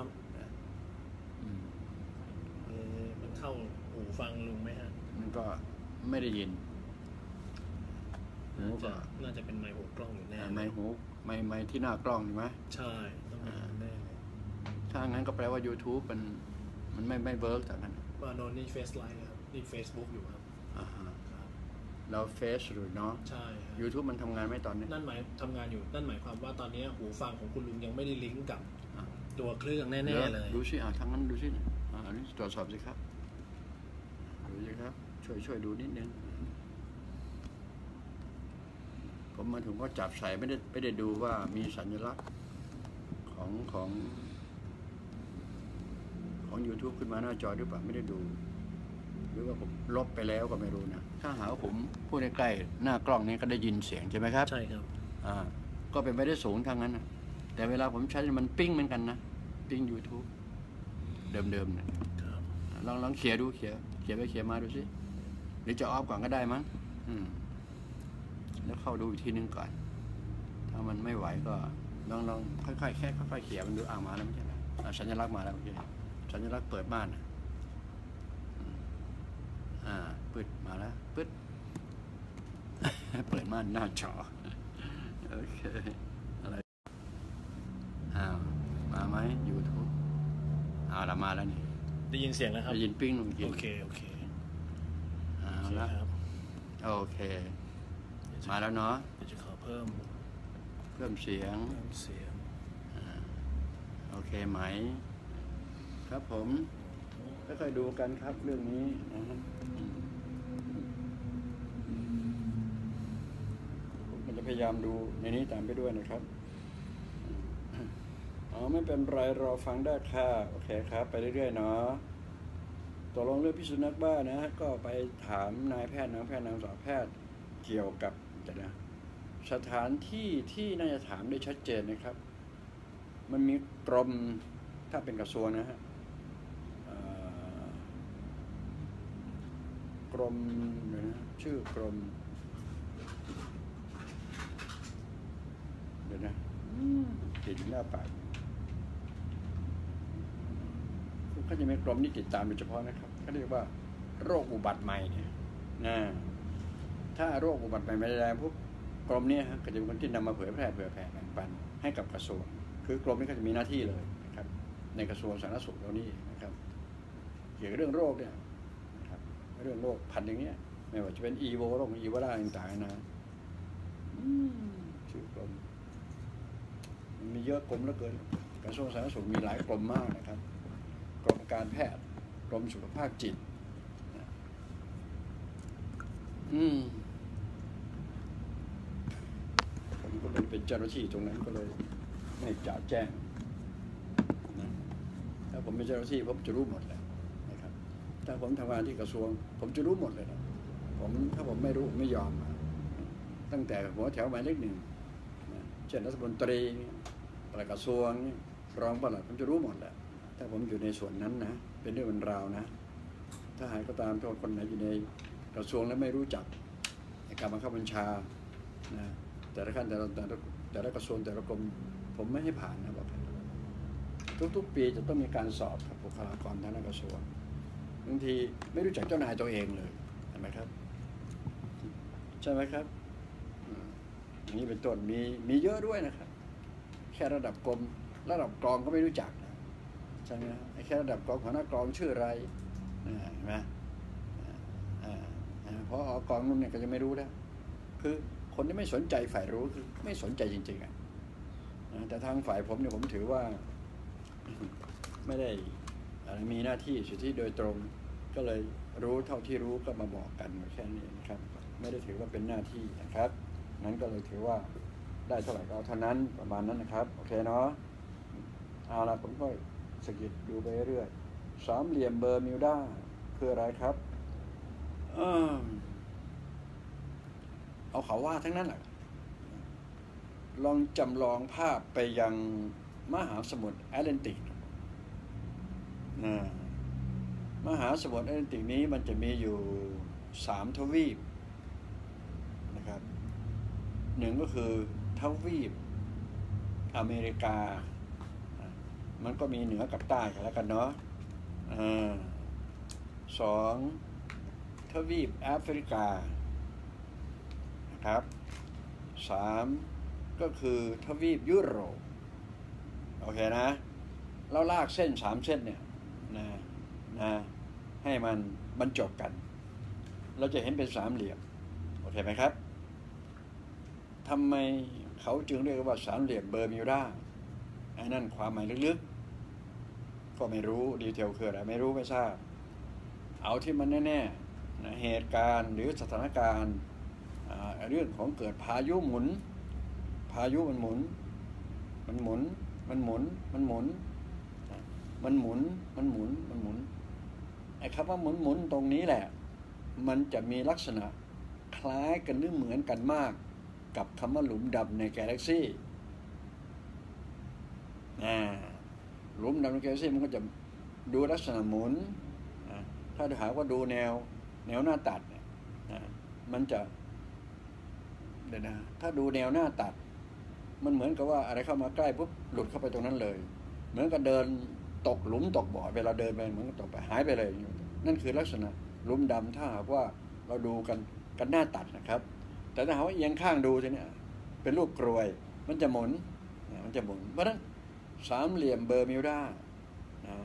มันเข้าหูฟังลุงไหมฮะมันก็ไม่ได้ยินน่าจะน่าจะเป็นไมค์หูกล้องอยู่แน่ไมค์หูไมค์ไมค์ที่หน้ากล้องใช่ไหมใช่ต้องเป็นแน่ถ้างั้นก็แปลว่า YouTube มันมันไม่ไม่เวิร์กแต่นั้นว่าโนนนี่เฟซไลน์ครับนี่ Facebook อยู่ครับอ่าฮะเราเฟซหรือเนาะใช่ YouTube มันทำงานไม่ตอนนี้นั่นหมายทำงานอยู่นั่นหมายความว่าตอนนี้หูฟังของคุณลุงยังไม่ได้ลิงก์กับตัวเครื่องแน่ๆเลยดูสิอ่าทั้งนั้นดูสิอ่านี่ตรวจสอบสิครับดูสิครับช่วยช่วยดูนิดนึงผมมาถึงก็จับใส่ไม่ได้ไม่ได้ดูว่ามีสัญลักษณ์ของของของ YouTube ขึ้นมาหน้าจอหรือเปล่าไม่ได้ดูหรือว่าผมลบไปแล้วก็ไม่รู้นะถ้าหาว่าผมพูดใกล้ๆหน้ากล้องนี้ก็ได้ยินเสียงใช่ไหมครับใช่ครับอ่าก็เป็นไปได้สูงทางนั้นนะแต่เวลาผมใช้มันปิ้งเหมือนกันนะปิ้ง YouTube เดิมๆนะลองลองเขียดูเขียเขียไปเขียมาดูสิหรือจะออฟก่อนก็ได้มั้งอืมแล้วเข้าดูอีกทีนึงก่อนถ้ามันไม่ไหวก็ลองลองค่อยๆแค่ค่อยๆเขียมันดูอ่ามาแล้วไม่ใช่ไหมสัญลักษณ์มาแล้วโอเคสัญลักษณ์เปิดม่านอ่าปึ๊ดมาแล้วปึ๊ดเปิดม่านหน้าจอโอเคอะไรอ้าวมาไหม YouTube อ้าวละมาแล้วนี่ได้ยินเสียงแล้วครับได้ยินปิ้งลงกินโอเคโอเคเอาละครับโอเคมาแล้วเนาะเดี๋ยวจะขอเพิ่มเพิ่มเสียงเพิ่มเสียงโอเคไหมครับผมค่อยๆดูกันครับเรื่องนี้นะผมจะพยายามดูในนี้ตามไปด้วยนะครับอ๋อไม่เป็นไรรอฟังได้ค่ะโอเคครับไปเรื่อยๆเนาะตกลงเรื่องพิษสุนัขบ้านะก็ไปถามนายแพทย์นางแพทย์นางสาวแพทย์เกี่ยวกับนะสถานที่ที่น่าจะถามได้ชัดเจนนะครับมันมีกรมถ้าเป็นกระทรวงนะฮะกรมนะชื่อกรมเดี๋ยวนะติดหน้าปากเขาจะมีกรมนี้ติดตามโดยเฉพาะนะครับเขาเรียกว่าโรคอุบัติใหม่เนี่ยนะถ้าโรคอุบัติใหม่ไม่ได้แล้วพวกกรมนี้ฮะก็จะเป็นคนที่นำมาเผยแพร่เผยแพร่แบ่งปันให้กับกระทรวงคือกรมนี้ก็จะมีหน้าที่เลยนะครับในกระทรวงสาธารณสุขเรานี่นะครับเกี่ยวกับเรื่องโรคเนี่ยนะครับเรื่องโรคพันธุ์อย่างเนี้ยไม่ว่าจะเป็นอีโวโรคอีโวลาต่างๆนะชื่อกรมมันมีเยอะกรมเหลือเกินกระทรวงสาธารณสุขมีหลายกรมมากนะครับกรมการแพทย์กรมสุขภาพจิตอืมผมก็เลยเป็นเจ้าหน้าที่ตรงนั้นก็เลยไม่จ่าแจ้งนะถ้าผมเป็นเจ้าหน้าที่ผมจะรู้หมดเลยนะครับถ้าผมทำงานที่กระทรวงผมจะรู้หมดเลยนะผมถ้าผมไม่รู้ไม่ยอมตั้งแต่หัวแถวหมายเลขหนึ่งเช่นรัฐมนตรีปลัดกระทรวงรองปลัดผมจะรู้หมดแหละถ้าผมอยู่ในส่วนนั้นนะเป็นเรื่องเป็นราวนะถ้าหากก็ตามตัวคนไหนอยู่ในกระทรวงแล้วไม่รู้จักในการบังคับบัญชานะแต่ละขั้นแต่ละแต่ละแต่ละกระทรวงแต่ละกรมผมไม่ให้ผ่านนะบอกทุกๆปีจะต้องมีการสอบกับบุคลากรทางกระทรวงบางทีไม่รู้จักเจ้านายตัวเองเลยเห็นไหมครับใช่ไหมครับอย่างนี้เป็นต้นมีมีเยอะด้วยนะครับแค่ระดับกรมระดับกรองก็ไม่รู้จักนะใช่ไหมแค่ระดับกรองหัวหน้ากรองชื่ออะไรเห็นไหมเพราะกองนู้นเนี่ยก็จะไม่รู้แล้วคือคนที่ไม่สนใจฝ่ายรู้คือไม่สนใจจริงๆอ่ะแต่ทางฝ่ายผมเนี่ยผมถือว่าไม่ได้มีหน้าที่สิทธิโดยตรงก็เลยรู้เท่าที่รู้ก็มาบอกกันแค่นี้นะครับไม่ได้ถือว่าเป็นหน้าที่นะครับนั้นก็เลยถือว่าได้เท่าไหร่ก็เท่านั้นประมาณนั้นนะครับโอเคเนาะเอาละผมก็สกิดดูไปเรื่อยสามเหลี่ยมเบอร์มิวด้าคืออะไรครับเอาเขาว่าทั้งนั้นแหละลองจำลองภาพไปยังมหาสมุทรแอตแลนติกนะมหาสมุทรแอตแลนติกนี้มันจะมีอยู่สามทวีปนะครับหนึ่งก็คือทวีปอเมริกามันก็มีเหนือกับใต้กันแล้วกันเนาะสองทวีปแอฟริกานะครับสามก็คือทวีปยุโรปโอเคนะเราลากเส้นสามเส้นเนี่ยนะนะให้มันบรรจบกันเราจะเห็นเป็นสามเหลี่ยมโอเคไหมครับทำไมเขาจึงเรียกว่าสามเหลี่ยมเบอร์มิวดาไอ้นั่นความหมายลึกๆก็ไม่รู้ดีเทลคืออะไรไม่รู้ไม่ทราบเอาที่มันแน่ๆนะเหตุการณ์หรือสถานการณ์เรื่องของเกิดพายุหมุนพายุมันหมุนมันหมุนมันหมุนมันหมุนมันหมุนมันหมุนมันหมุนไอ้คำว่าหมุนหมุนตรงนี้แหละมันจะมีลักษณะคล้ายกันหรือเหมือนกันมากกับคำว่าหลุมดำในกาแล็กซี่หลุมดำในกาแล็กซี่มันก็จะดูลักษณะหมุนถ้าหากว่าดูแนวแนวหน้าตัดเนี่ยมันจะเดี๋ยวนะถ้าดูแนวหน้าตัดมันเหมือนกับว่าอะไรเข้ามาใกล้ปุ๊บหลุดเข้าไปตรงนั้นเลยเหมือนกับเดินตกหลุมตกบ่อเวลาเดินไปเหมือนกับตกไปหายไปเลยนั่นคือลักษณะหลุมดำถ้าหากว่าเราดูกันกันหน้าตัดนะครับแต่ถ้าหากว่าเอียงข้างดูทีนี้เป็นรูปกรวยมันจะหมุนมันจะหมุนเพราะฉะนั้นสามเหลี่ยมเบอร์มิวดานะ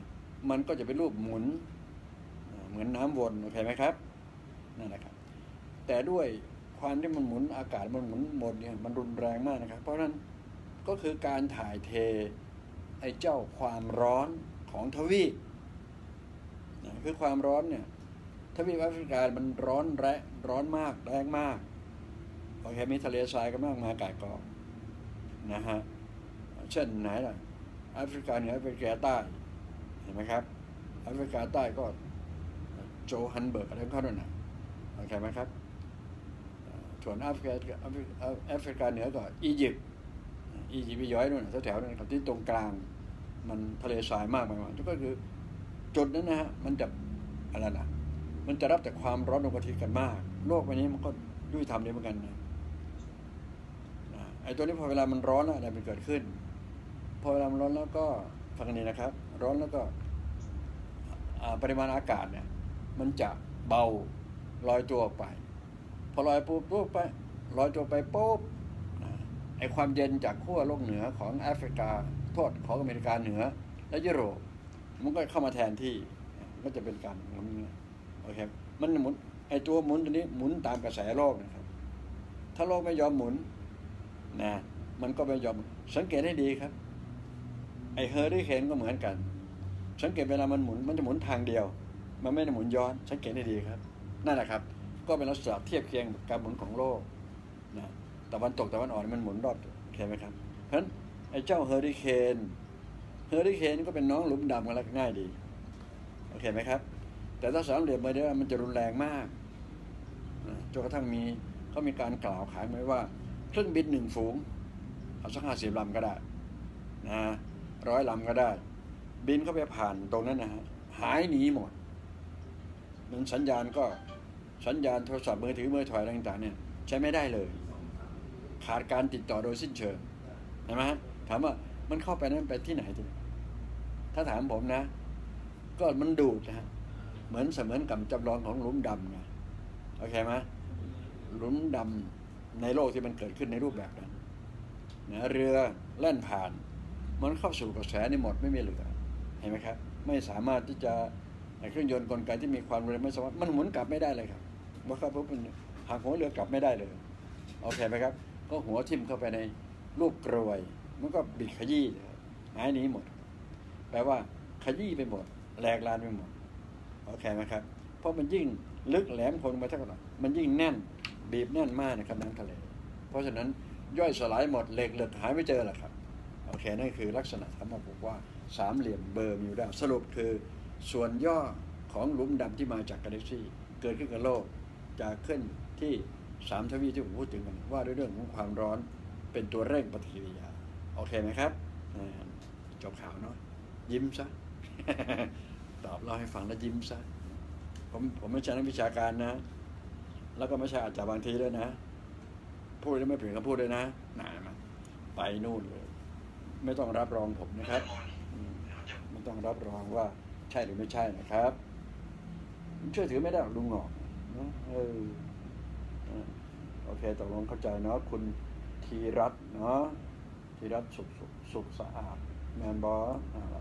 มันก็จะเป็นรูปหมุนเหมือนน้ำวนโอเคไหมครับนั่นแหละครับแต่ด้วยความที่มันหมุนอากาศมันหมุนหมดเนี่ยมันรุนแรงมากนะครับเพราะฉะนั้นก็คือการถ่ายเทไอ้เจ้าความร้อนของทวีปนะคือความร้อนเนี่ยทวีปแอฟริกามันร้อนแรงร้อนมากแรงมากโอเคมีทะเลทรายก็มากมายก่ายกองนะฮะเช่นไหนล่ะแอฟริกาเหนือแอฟริกาใต้เห็นไหมครับแอฟริกาใต้ก็โจฮันเบิร์กอะไรของเขาด้วยนะโอเคไหมครับส่วนแอฟริกาแอฟริกาเหนือก็อียิปต์อียิปต์ไปย้อยนู่นแถวๆนั้นที่ตรงกลางมันทะเลทรายมากมายก็คือจุดนั้นนะฮะมันจะอะไรนะมันจะรับแต่ความร้อนดวงอาทิตย์กันมากโลกใบนี้มันก็ด้วยธรรมนี้เหมือนกันนะไอ้ตัวนี้พอเวลามันร้อนอะไรมันเกิดขึ้นพอเวลามันร้อนแล้วก็ฟังกันนี้นะครับร้อนแล้วก็ปริมาณอากาศเนี่ยมันจะเบาลอยตัวไปพอลอยปุ๊บปุ๊บไปลอยตัวไปปุ๊บไอ้ความเย็นจากขั้วโลกเหนือของแอฟริกาโทษของอเมริกาเหนือและยุโรปมันก็เข้ามาแทนที่ก็จะเป็นการหมุนโอเคมันหมุนไอ้ตัวหมุนตัวนี้หมุนตามกระแสโลกนะครับถ้าโลกไม่ยอมหมุนนะมันก็ไม่ยอมสังเกตให้ดีครับไอ้เฮอริเคนก็เหมือนกันสังเกตเวลามันหมุนมันจะหมุนทางเดียวมันไม่ได้หมุนย้อนสังเกตให้ดีครับนั่นแหละครับก็เป็นลักษณะเทียบเคียงกับการหมุนของโลกนะตะวันตกตะวันออกมันหมุนรอบเห็นไหมครับเพราะฉะนั้นไอ้เจ้าเฮอริเคนเฮอริเคนก็เป็นน้องหลุมดำกันแล้วง่ายดีโอเคไหมครับแต่ถ้าสามเหลี่ยมเบอร์เดียวมันจะรุนแรงมากนะจนกระทั่งมีเขามีการกล่าวขายไว้ว่าเครื่องบินหนึ่งฝูงเอาสักห้าสิบลำก็ได้นะร้อยลำก็ได้บินเข้าไปผ่านตรงนั้นนะฮะหายหนีหมดนั้นสัญญาณก็สัญญาณโทรศัพท์มือถือมือถืออะไรต่างๆเนี่ยใช้ไม่ได้เลยขาดการติดต่อโดยสิ้นเชิงเห็นไหมฮะถามว่ามันเข้าไปนั้นไปที่ไหนทีถ้าถามผมนะก็มันดูดนะฮะเหมือนเสมือนกับจำลองของหลุมดำไงโอเคไหมหลุมดำในโลกที่มันเกิดขึ้นในรูปแบบนั้นนะเรือแล่นผ่านมันเข้าสู่กระแสนี่หมดไม่มีเหลือเห็นไหมครับไม่สามารถที่จะเครื่องยนต์กลไกที่มีความเร็วไม่สามารถมันหมุนกลับไม่ได้เลยครับเมื่อเข้าปุ๊บมันหักหัวเรือกลับไม่ได้เลยโอเคไหมครับก็หัวทิ่มเข้าไปในลูกกรวยมันก็บิดขยี้หายหนีหมดแปลว่าขยี้ไปหมดแหลกลานไปหมดโอเคไหมครับเพราะมันยิ่งลึกแหลมคมไปเท่าไหร่มันยิ่งแน่นบีบแน่นมากนะครับน้ำทะเลเพราะฉะนั้นย่อยสลายหมดเหล็กเหลือหายไม่เจอหรอกครับโอเคนั่นคือลักษณะธรรมะบอกว่าสามเหลี่ยมเบอร์มิวดาสรุปคือส่วนย่อของหลุมดำที่มาจากกาแล็กซี่เกิดขึ้นกับโลกจะขึ้นที่สามทวีปที่ผมพูดถึงกันว่าด้วยเรื่องของความร้อนเป็นตัวเร่งปฏิกิริยาโอเคไหมครับจบข่าวเนาะยิ้มซะ ตอบเล่าให้ฟังแล้วยิ้มซะผมผมไม่ใช่นักวิชาการนะแล้วก็ไม่ใช่อาจารย์บางทีด้วยนะพูดแล้วไม่เปลี่ยนคำพูดเลยนะหนามาไปนู่นเลยไม่ต้องรับรองผมนะครับไม่ต้องรับรองว่าใช่หรือไม่ใช่นะครับเชื่อถือไม่ได้หรอกลุงหงอกนะเออโอเคตกลงเข้าใจเนาะคุณธีรัตน์เนาะธีรัตน์สุขสุขสุขสะอาดแมนบอส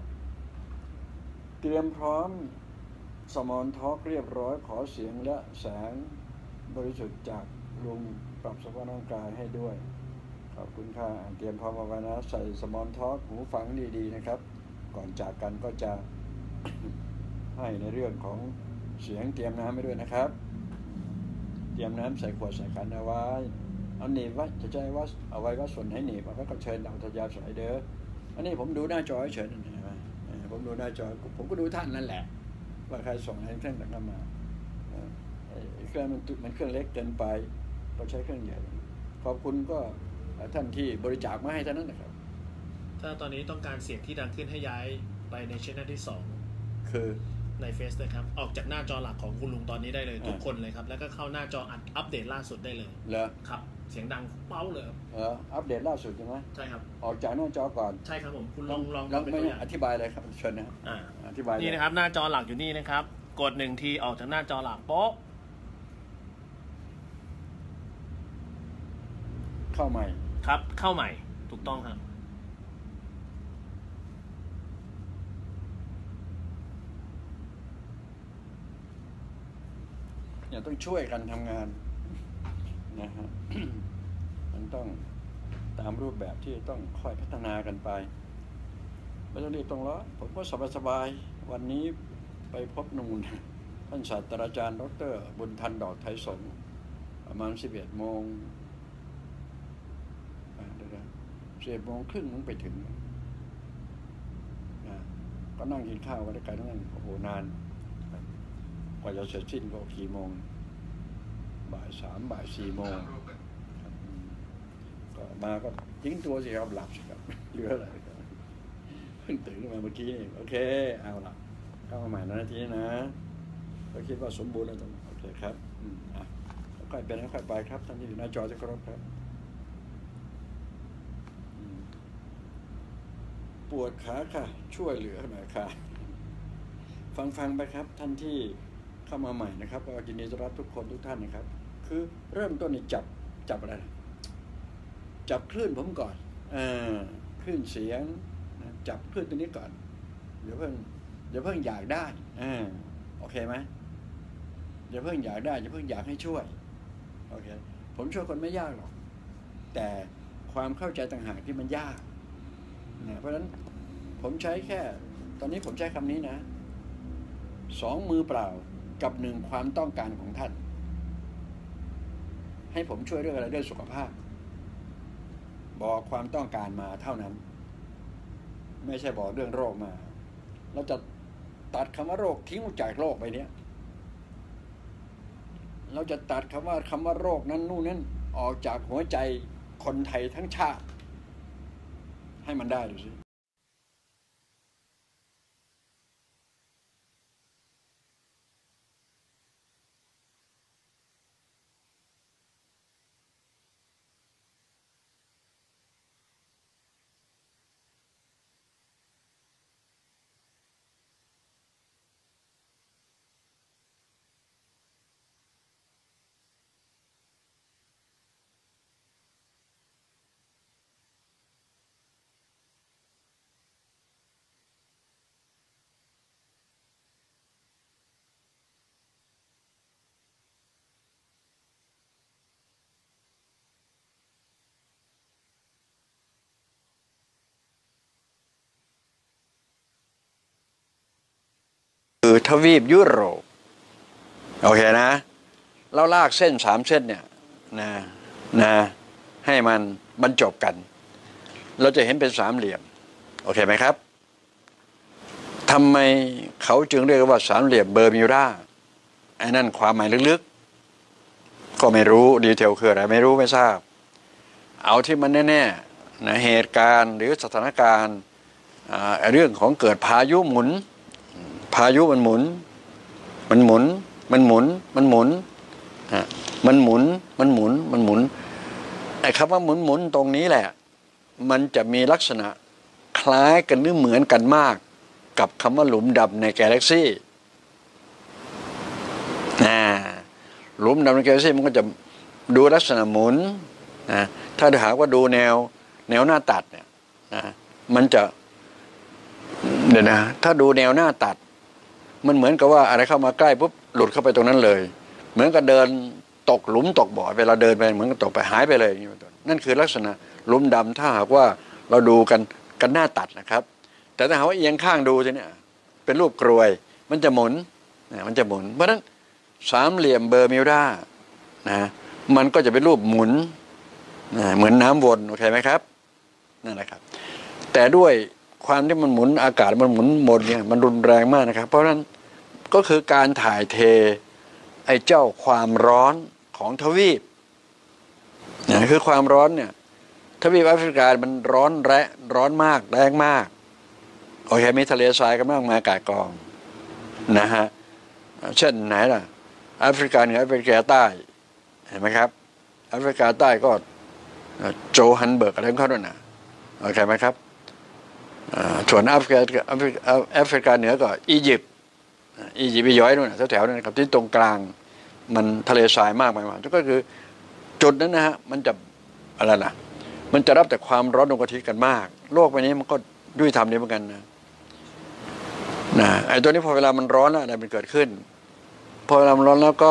เตรียมพร้อมสมอนทอล์กเรียบร้อยขอเสียงและแสงบริสุทธิ์จากลุงปรับสภาพร่างกายให้ด้วยขอบคุณค่ะเตรียมพร้อมเอาไว้นะใส่สมอนทอล์กหูฟังดีๆนะครับก่อนจากกันก็จะ ให้ในเรื่องของเสียงเตรียมน้ำไปด้วยนะครับเตรียมน้ำใส่ขวดใส่ขันเอาไว้เอาหนีบไว้จะใช้ว่าเอาไว้ว่าส่วนให้หนีบเอาไว้ก็เชิญเอาทยาสายเด้ออันนี้ผมดูหน้าจอเฉยๆนะผมดูหน้าจอผมก็ดูท่านนั่นแหละว่าใครส่งให้เครื่องต่างๆมาเครื่องมันมันเครื่องเล็กเกินไปเราใช้เครื่องใหญ่ขอบคุณก็ท่านที่บริจาคมาให้ท่านนั้นนะครับถ้าตอนนี้ต้องการเสียงที่ดังขึ้นให้ย้ายไปในช่องที่สองคือในเฟซนะครับออกจากหน้าจอหลักของคุณลุงตอนนี้ได้เลยทุกคนเลยครับแล้วก็เข้าหน้าจออัปเดตล่าสุดได้เลยเหรอครับเสียงดังเป้าเลยเอออัปเดตล่าสุดใช่ไหมใช่ครับออกจากหน้าจอก่อนใช่ครับผมคุณลองลองลองไม่อธิบายเลยครับเชิญนะอ่าอธิบายนี่นะครับหน้าจอหลักอยู่นี่นะครับกดหนึ่งทีออกจากหน้าจอหลักโป๊ะเข้าใหม่ครับเข้าใหม่ถูกต้องครับเนี่ยต้องช่วยกันทำงานนะฮะ มันต้องตามรูปแบบที่ต้องค่อยพัฒนากันไปไม่ต้องรีบต้องร้อนผมก็สบายๆวันนี้ไปพบนูนท่านศาสตราจารย์ดร.บุญทันดอกไทยสงฆ์ประมาณสิบเอ็ดโมงเดี๋ยวสิบเอ็ดโมงครึ่งมึงไปถึงนะก็นั่งกินข้าวกันด้วยกันนั่งโอ้โหนานกว่าจะเสร็จสิ้นก็กี่โมงบ่ายสามบ่ายสี่โมงก็มาก็ทิ้งตัวสิครับหลับสิครับเหลืออะไรครับเพิ่งตื่นขึ้นมาเมื่อกี้นี่โอเคเอาละเข้ามาใหม่นะทีนี้นะก็คิดว่าสมบูรณ์แล้วตรงโอเคครับอืมอ่ะค่อยเป็นค่อยไปครับท่านที่อยู่หน้าจอจะครบครับปวดขาค่ะช่วยเหลือหน่อยค่ะฟังฟังไปครับท่านที่เข้ามาใหม่นะครับก็ยินดีต้อนรับทุกคนทุกท่านนะครับคือเริ่มต้นนี่จับจับอะไรจับคลื่นผมก่อนอ่าคลื่นเสียงนะจับคลื่นตัวนี้ก่อนเดี๋ยวเพิ่งเดี๋ยวเพิ่งอยากได้อ่าโอเคไหมเดี๋ยวเพิ่งอยากได้เดี๋ยวเพิ่งอยากให้ช่วยโอเคผมช่วยคนไม่ยากหรอกแต่ความเข้าใจต่างหากที่มันยากนะเพราะฉะนั้นผมใช้แค่ตอนนี้ผมใช้คำนี้นะสองมือเปล่ากับหนึ่งความต้องการของท่านให้ผมช่วยเรื่องอะไรเรื่องสุขภาพบอกความต้องการมาเท่านั้นไม่ใช่บอกเรื่องโรคมาเราจะตัดคำว่าโรคทิ้งจากโลกไปเนี้ยเราจะตัดคำว่าคำว่าโรคนั้นนู่นนั้นออกจากหัวใจคนไทยทั้งชาติให้มันได้ดูสิคือทวีปยุโรปโอเคนะเราลากเส้นสามเส้นเนี่ยนะนะให้มันบรรจบกันเราจะเห็นเป็นสามเหลี่ยมโอเคไหมครับทำไมเขาจึงเรียกว่าสามเหลี่ยมเบอร์มิวดาไอ้นั่นความหมายลึกๆก็ไม่รู้ดีเทลคืออะไรไม่รู้ไม่ทราบเอาที่มันแน่ๆนะเหตุการณ์หรือสถานการณ์เรื่องของเกิดพายุหมุนพายุมันหมุนมันหมุนมันหมุนมันหมุนฮะมันหมุนมันหมุนมันหมุนไอ้คำว่าหมุนหมุนตรงนี้แหละมันจะมีลักษณะคล้ายกันหรือเหมือนกันมากกับคำว่าหลุมดำในกาแล็กซี่นะหลุมดำในกาแล็กซี่มันก็จะดูลักษณะหมุนนะถ้าหากว่าดูแนวแนวหน้าตัดเนี่ยนะมันจะเดี๋ยวนะถ้าดูแนวหน้าตัดมันเหมือนกับว่าอะไรเข้ามาใกล้ปุ๊บหลุดเข้าไปตรงนั้นเลยเหมือนกับเดินตกหลุมตกบ่อเวลาเดินไปเหมือนกับตกไปหายไปเลยนั่นคือลักษณะหลุมดำถ้าหากว่าเราดูกันกันหน้าตัดนะครับแต่ถ้าหากว่าเอียงข้างดูเนี่ยเป็นรูปกรวยมันจะหมุนนะมันจะหมุนเพราะฉะนั้นสามเหลี่ยมเบอร์มิวดานะมันก็จะเป็นรูปหมุนนะเหมือนน้ำวนโอเคไหมครับนั่นแหละครับแต่ด้วยความที่มันหมุนอากาศมันหมุนหมดเนี่ยมันรุนแรงมากนะครับเพราะฉะนั้นก็คือการถ่ายเทไอ้เจ้าความร้อนของทวีปนะคือความร้อนเนี่ยทวีปแอฟริกามันร้อนแรงร้อนมากแรงมากโอเคมีทะเลทรายกันมากมายก่ายกองนะฮะเช่นไหนล่ะแอฟริกาเหนือแอฟริกาใต้เห็นไหมครับแอฟริกาใต้ก็โจฮันเบิร์กอะไรของเขาด้วยนะโอเคไหมครับส่วนแอฟริกาแอฟริกาแอฟริกาเหนือก็อียิปต์อียิปต์ไปย้อยนู่นนะแถวๆนั้นครับที่ตรงกลางมันทะเลทรายมากไปมาก็คือจุดนั้นนะฮะมันจะอะไรล่ะมันจะรับแต่ความร้อนดวงอาทิตย์กันมากโลกใบนี้มันก็ด้วยธรรมนี้เหมือนกันนะนะไอ้ตัวนี้พอเวลามันร้อนแล้วอะไรมันเกิดขึ้นพอเวลามันร้อนแล้วก็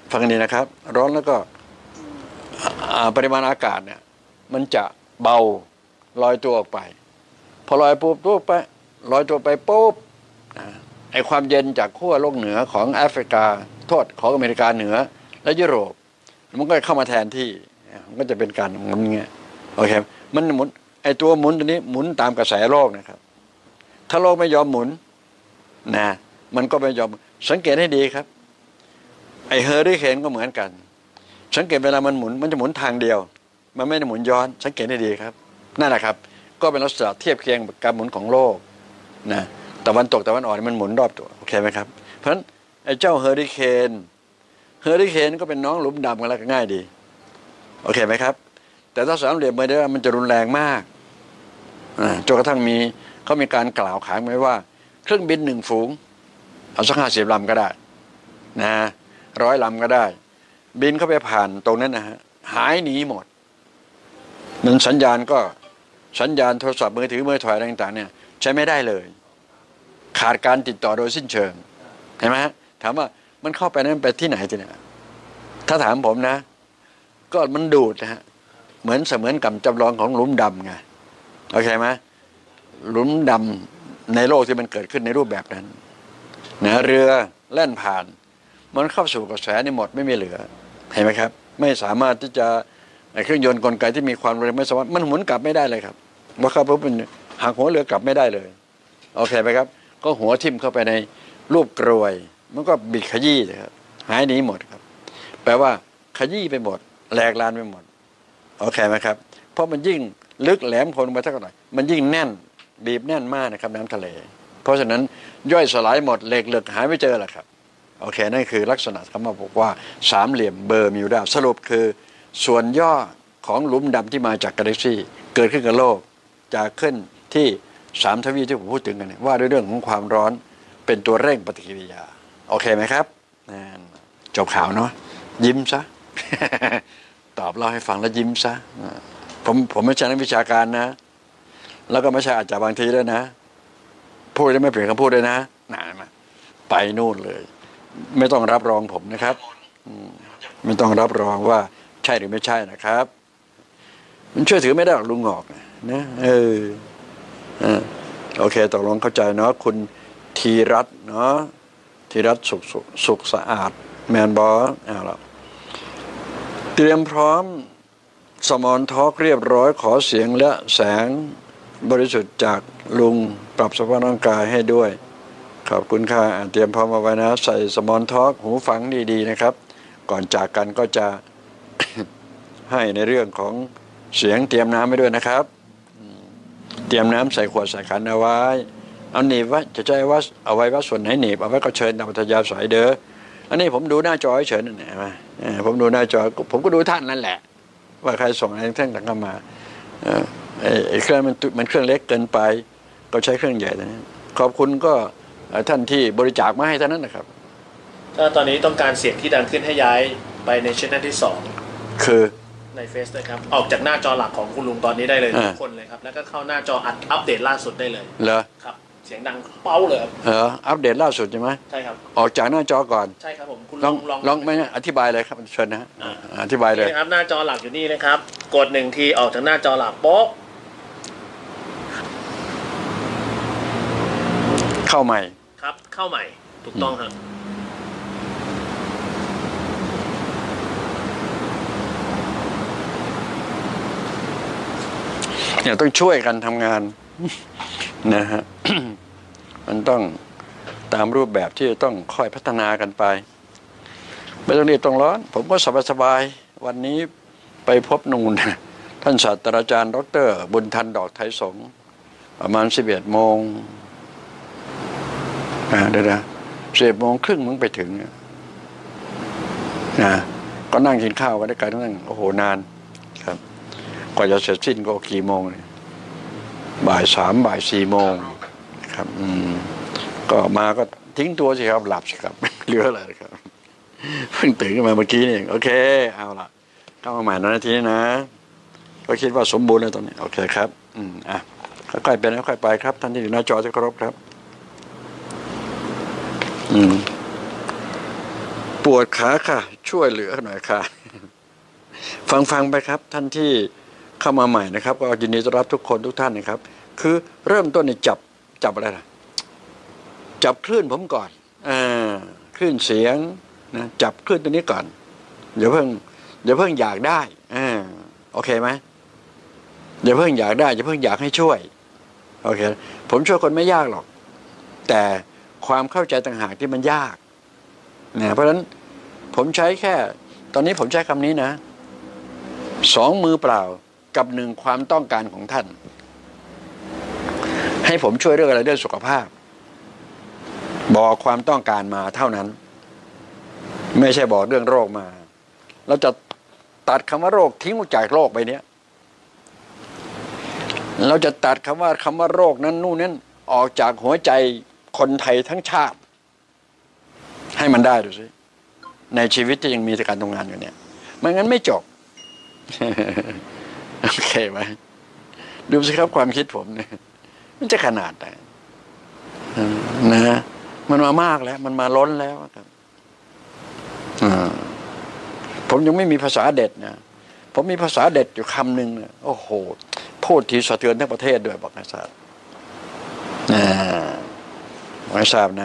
ฟังดีนะครับร้อนแล้วก็ปริมาณอากาศเนี่ยมันจะเบาลอยตัวออกไปพอลอยปุ๊บปุ๊บไปลอยตัวไปปุ๊บไอความเย็นจากขั้วโลกเหนือของแอฟริกาโทษของอเมริกาเหนือและยุโรปมันก็เข้ามาแทนที่มันก็จะเป็นการหมุนเงี้ยโอเคมันหมุนไอตัวหมุนตัวนี้หมุนตามกระแสโลกนะครับถ้าโลกไม่ยอมหมุนนะมันก็ไม่ยอมสังเกตให้ดีครับไอเฮอริเคนก็เหมือนกันสังเกตเวลามันหมุนมันจะหมุนทางเดียวมันไม่ได้หมุนย้อนสังเกตให้ดีครับนั่นแหละครับก็เป็นลักษณะเทียบเคียงกับการหมุนของโลกนะตะวันตกตะวันออกมันหมุนรอบตัวโอเคไหมครับเพราะฉะนั้นไอ้เจ้าเฮอริเคนเฮอริเคนก็เป็นน้องหลุมดำกันแล้วก็ง่ายดีโอเคไหมครับแต่ถ้าสามเหลี่ยมเบอร์เดอร์มันจะรุนแรงมากจนกระทั่งมีเขามีการกล่าวขานไว้ว่าเครื่องบินหนึ่งฝูงเอาสักห้าสิบลำก็ได้นะร้อยลำก็ได้บินเข้าไปผ่านตรงนั้นนะฮะหายหนีหมดนั้นสัญญาณก็สัญญาณโทรศัพท์มือถือมือถืออะไรต่างๆเนี่ยใช้ไม่ได้เลยขาดการติดต่อโดยสิ้นเชิงเห็นไหมฮะถามว่ามันเข้าไปนั้นไปที่ไหนทีเนี่ยถ้าถามผมนะก็มันดูดนะฮะเหมือนเสมือนกับจำลองของหลุมดำไงโอเคไหมหลุมดำในโลกที่มันเกิดขึ้นในรูปแบบนั้นนะเรือแล่นผ่านมันเข้าสู่กระแสนี่หมดไม่มีเหลือเห็นไหมครับไม่สามารถที่จะเครื่องยนต์กลไกที่มีความเร็วไม่สามารถมันหมุนกลับไม่ได้เลยครับว่าเขาปุ๊บมันหักหัวเรือกลับไม่ได้เลยโอเคไหมครับก็หัวทิ่มเข้าไปในรูปกรวยมันก็บิดขยี้ครับหายหนีหมดครับแปลว่าขยี้ไปหมดแหลกลานไปหมดโอเคไหมครับเพราะมันยิ่งลึกแหลมคมลงไปเท่าไหร่มันยิ่งแน่นบีบแน่นมากนะครับน้ำทะเลเพราะฉะนั้นย่อยสลายหมดเหล็กเหลือกหายไม่เจอแหละครับโอเคนั่นคือลักษณะคำว่าบอกว่าสามเหลี่ยมเบอร์มิวดาสรุปคือส่วนย่อของหลุมดำที่มาจากกาแล็กซี่เกิดขึ้นกับโลกจะขึ้นที่สามทวีปที่ผมพูดถึงกันว่าด้วยเรื่องของความร้อนเป็นตัวเร่งปฏิกิริยาโอเคไหมครับจบข่าวเนาะยิ้มซะ ตอบเล่าให้ฟังแล้วยิ้มซะผมผมไม่ใช่นักวิชาการนะแล้วก็ไม่ใช่อาจารย์บางทีด้วยนะพูดได้ไม่เปลี่ยนคำพูดเลยนะนานมาไปนู่นเลยไม่ต้องรับรองผมนะครับไม่ต้องรับรองว่าใช่หรือไม่ใช่นะครับมันช่วยถือไม่ได้หรอกลุงงอกนะเออเออโอเคตกลงเข้าใจเนาะคุณธีรัตน์เนาะธีรัตน์สุขสุขสะอาดแมนบอสเอาละเตรียมพร้อมสมอนทอล์กเรียบร้อยขอเสียงและแสงบริสุทธิ์จากลุงปรับสภาพร่างกายให้ด้วยขอบคุณค่ะเตรียมพร้อมเอาไว้นะใส่สมอนทอล์กหูฟังดีๆนะครับก่อนจากกันก็จะ ให้ในเรื่องของเสียงเตรียมน้ำไว้ด้วยนะครับเตรียมน้ำใส่ขวดใส่ขันเอาไว้เอาหนีบไว้จะใจว่าเอาไว้ว่าส่วนไหนหนีบเอาไว้ก็เชิญนำปัทยาสายเด้ออันนี้ผมดูหน้าจอเฉยๆนั่นแหละผมดูหน้าจอผมก็ดูท่านนั่นแหละว่าใครส่งอะไรท่านต่างเข้ามาไอ้เครื่องมันมันเครื่องเล็กเกินไปก็ใช้เครื่องใหญ่นะขอบคุณก็ท่านที่บริจาคมาให้ท่านนั้นนะครับถ้าตอนนี้ต้องการเสียงที่ดังขึ้นให้ย้ายไปในช่องที่สองคือในเฟซนะครับออกจากหน้าจอหลักของคุณลุงตอนนี้ได้เลยทุกคนเลยครับแล้วก็เข้าหน้าจออัดอัปเดตล่าสุดได้เลยเหรอครับเสียงดังเป้าเลยครับเอออัปเดตล่าสุดใช่ไหมใช่ครับออกจากหน้าจอก่อนใช่ครับผมคุณลองลองไม่อธิบายเลยครับเชิญนะอธิบายเลยครับหน้าจอหลักอยู่นี่นะครับกดหนึ่งทีออกจากหน้าจอหลักโป๊ะเข้าใหม่ครับเข้าใหม่ถูกต้องครับเนี่ยต้องช่วยกันทำงานนะฮะ มันต้องตามรูปแบบที่ต้องค่อยพัฒนากันไปไม่ต้องรีบต้องร้อนผมก็สบายๆวันนี้ไปพบนูนท่านศาสตราจารย์ดร.บุญทันดอกไทยสงฆ์ประมาณสิบเอ็ดโมงอ่าเดี๋ยวนะสิบเอ็ดโมงครึ่งมึงไปถึงนะก็นั่งกินข้าวกันด้วยกันนั่งโอ้โหนานครับกว่าจะเสร็จสิ้นก็กี่โมงเนี่ยบ่ายสามบ่ายสี่โมงครับอืมก็มาก็ทิ้งตัวสิครับหลับสิครับเหลืออะไรครับเพิ่งตื่นขึ้นมาเมื่อกี้นี่โอเคเอาละเข้ามาใหม่นาทีนะก็คิดว่าสมบูรณ์แล้วตอนนี้โอเคครับอืมอ่ะค่อยๆเป็นค่อยๆไปครับท่านที่อยู่หน้าจอจะเคารพครับอืมปวดขาค่ะช่วยเหลือหน่อยค่ะฟังฟังไปครับท่านที่เข้ามาใหม่นะครับก็ยินดีต้อนรับทุกคนทุกท่านนะครับคือเริ่มต้นในจับจับอะไรล่ะจับคลื่นผมก่อนอ่าคลื่นเสียงนะจับคลื่นตัวนี้ก่อนเดี๋ยวเพิ่งเดี๋ยวเพิ่งอยากได้อ่าโอเคไหมเดี๋ยวเพิ่งอยากได้เดี๋ยวเพิ่งอยากให้ช่วยโอเคผมช่วยคนไม่ยากหรอกแต่ความเข้าใจต่างหากที่มันยากนะเพราะฉะนั้นผมใช้แค่ตอนนี้ผมใช้คำนี้นะสองมือเปล่ากับหนึ่งความต้องการของท่านให้ผมช่วยเรื่องอะไรเรื่องสุขภาพบอกความต้องการมาเท่านั้นไม่ใช่บอกเรื่องโรคมาเราจะตัดคำว่าโรคทิ้งจากโลกไปเนี้ยเราจะตัดคำว่าคำว่าโรคนั้นนู่นนั้นออกจากหัวใจคนไทยทั้งชาติให้มันได้ดูสิในชีวิตที่ยังมีการทำงานอยู่เนี่ยไม่งั้นไม่จบ โอเคไหมดูสิครับความคิดผมเนี่ยมันจะขนาดไหนนะมันมามากแล้วมันมาล้นแล้วครับผมยังไม่มีภาษาเด็ดนะผมมีภาษาเด็ดอยู่คำหนึ่งเนี่ยโอ้โหพูดทีสะเทือนทั้งประเทศด้วยบอกให้ทราบนะให้ทราบนะ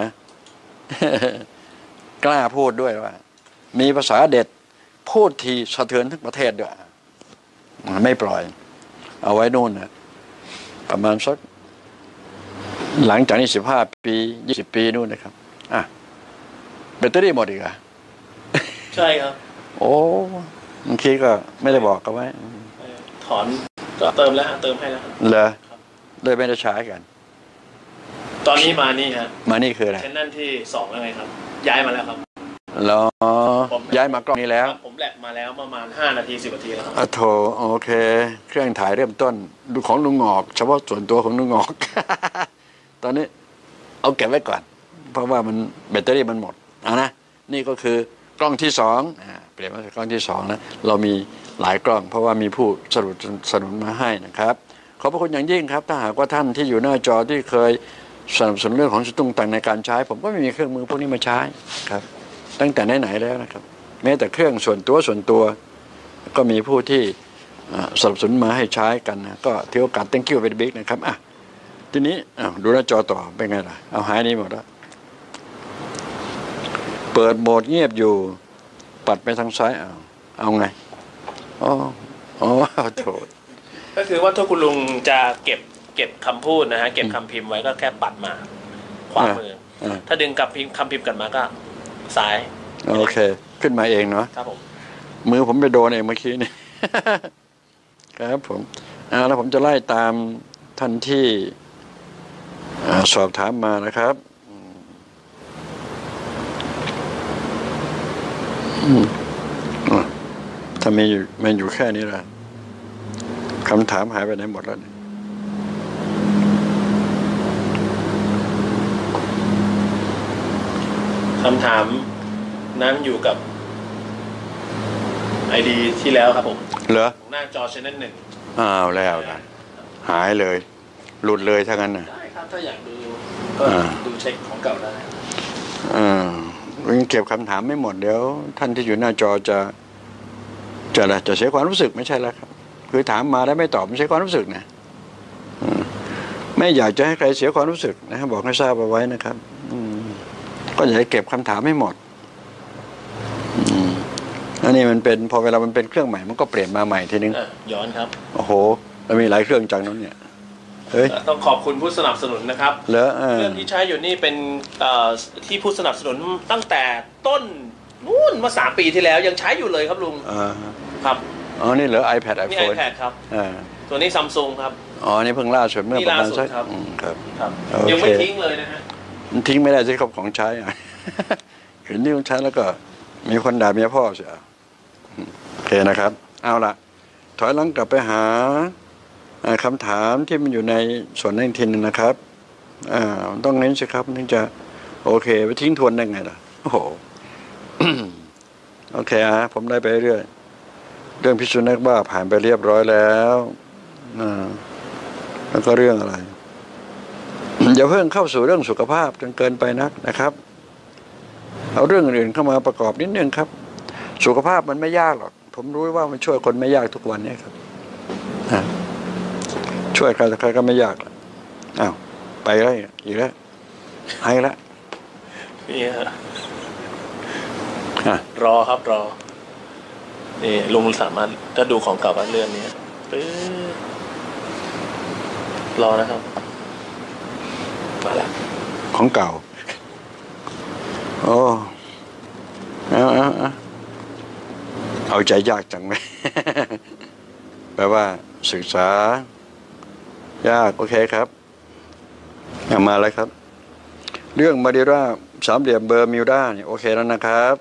กล้าพูดด้วยว่ามีภาษาเด็ดพูดทีสะเทือนทั้งประเทศด้วยไม่ปล่อยเอาไว้นู่นนะประมาณสักหลังจากนี้สิบห้าปียี่สิบปีนู่นนะครับอ่ะแบตเตอรี่หมดอีกอ่ะใช่ครับโอ้บางทีก็ไม่ได้บอกกันไว้ถอนก็เติมแล้วเติมให้แล้วเหรอเลยไม่ได้ใช้กันตอนนี้มานี่ฮะมานี่คืออะไรเช่นนั่นที่สองแล้วไงครับย้ายมาแล้วครับแล้วย้ายมากล้องนี้แล้วผมแลกมาแล้วประมาณห้านาทีสิบนาทีแล้วครับอ่ะโถโอเคเครื่องถ่ายเริ่มต้นดูของลุงงอกเฉพาะส่วนตัวของลุงงอกตอนนี้เอาเก็บไว้ก่อนเพราะว่ามันแบตเตอรี่มันหมดอ่ะนะนี่ก็คือกล้องที่สองอ่าเปลี่ยนมาเป็นกล้องที่สองนะเรามีหลายกล้องเพราะว่ามีผู้สนับสนุนมาให้นะครับขอบพระคุณอย่างยิ่งครับถ้าหากว่าท่านที่อยู่หน้าจอที่เคยสนับสนุนเรื่องของสตุ้งตังในการใช้ผมก็ไม่มีเครื่องมือพวกนี้มาใช้ครับตั้งแต่ไหนๆแล้วนะครับแม้แต่เครื่องส่วนตัวส่วนตัวก็มีผู้ที่สนับสนุนมาให้ใช้กันนะก็ถือโอกาส thank you very big นะครับอ่ะทีนี้ดูหน้าจอต่อเป็นไงล่ะเอาหายนี้หมดแล้วเปิดโหมดเงียบอยู่ปัดไปทางซ้ายเอาเอาไงอ๋ออ๋อโทษก็คือว่าถ้าคุณลุงจะเก็บเก็บคำพูดนะฮะเก็บคำพิมพ์ไว้ก็แค่ปัดมาขวามือถ้าดึงกับพิมพ์คำพิมพ์กันมาก็ซ้ายโอเคขึ้นมาเองเนาะครับผมมือผมไปโดนเองเมื่อกี้นี่ ครับผมอ่าแล้วผมจะไล่ตามท่านที่สอบถามมานะครับถ้ามีอยู่มันอยู่แค่นี้ละคำถามหายไปไหนหมดแล้วคำถามนั้นอยู่กับไอดีที่แล้วครับผมเหรอหน้าจอชแนลหนึ่งอ้าวแล้วนะหายเลยหลุดเลยถ้างั้นนะได้ครับถ้าอยากดูก็ดูเช็คของเก่าได้อ่าเก็บคำถามไม่หมดเดี๋ยวท่านที่อยู่หน้าจอจะจะอะไรจะเสียความรู้สึกไม่ใช่แล้วครับคือถามมาแล้วไม่ตอบไม่ใช่ความรู้สึกนะไม่อยากจะให้ใครเสียความรู้สึกนะครับบอกให้ทราบเอาไว้นะครับก็อยากให้เก็บคำถามให้หมดอันนี้มันเป็นพอเวลามันเป็นเครื่องใหม่มันก็เปลี่ยนมาใหม่ทีนึงย้อนครับโอ้โหมันมีหลายเครื่องจังนั้นเนี่ยเฮ้ยต้องขอบคุณผู้สนับสนุนนะครับเครื่องที่ใช้อยู่นี่เป็นที่ผู้สนับสนุนตั้งแต่ต้นนู่นมาสามปีที่แล้วยังใช้อยู่เลยครับลุงครับอ๋อนี่เหรอ iPad นี่ iPad ครับตัวนี้ Samsung ครับอ๋อนี่เพิ่งล่าสุดเมื่อประมาณสักครับครับยังไม่ทิ้งเลยนะฮะมันทิ้งไม่ได้ใช่ครับของใช้อ่ะเห็นนี่ของใช้แล้วก็มีคนด่าเมียพ่อเสียโอเคนะครับเอาละถอยหลังกลับไปหาคำถามที่มันอยู่ในส่วนในทินนะครับอ่าต้องเน้นสิครับถึงจะโอเคไปทิ้งทวนได้ไงล่ะโอ้โห โอเคฮะผมได้ไปเรื่อยเรื่องพิษสุนัขบ้าผ่านไปเรียบร้อยแล้วอ่าแล้วก็เรื่องอะไร อย่าเพิ่งเข้าสู่เรื่องสุขภาพจนเกินไปนักนะครับเอาเรื่องอื่นเข้ามาประกอบนิดนึงครับสุขภาพมันไม่ยากหรอกผมรู้ว่ามันช่วยคนไม่ยากทุกวันนี้ครับช่วยใครแต่ใครก็ไม่ยากอ้าวไปแล้วอีกแล้วให้แล้วนี่ฮะรอครับรอนี่ลุงสามารถถ้าดูของเก่าบ้านเรือนนี้ปึ๊บรอนะครับมาแล้วของเก่าโอ้เอาเอาเอาเอาใจยากจังไหม แปลว่าศึกษายากโอเคครับมาเลยครับเรื่องมาดิราสามเหลี่ยมเบอร์มิวดาเนี่ยโอเคแล้วนะครับ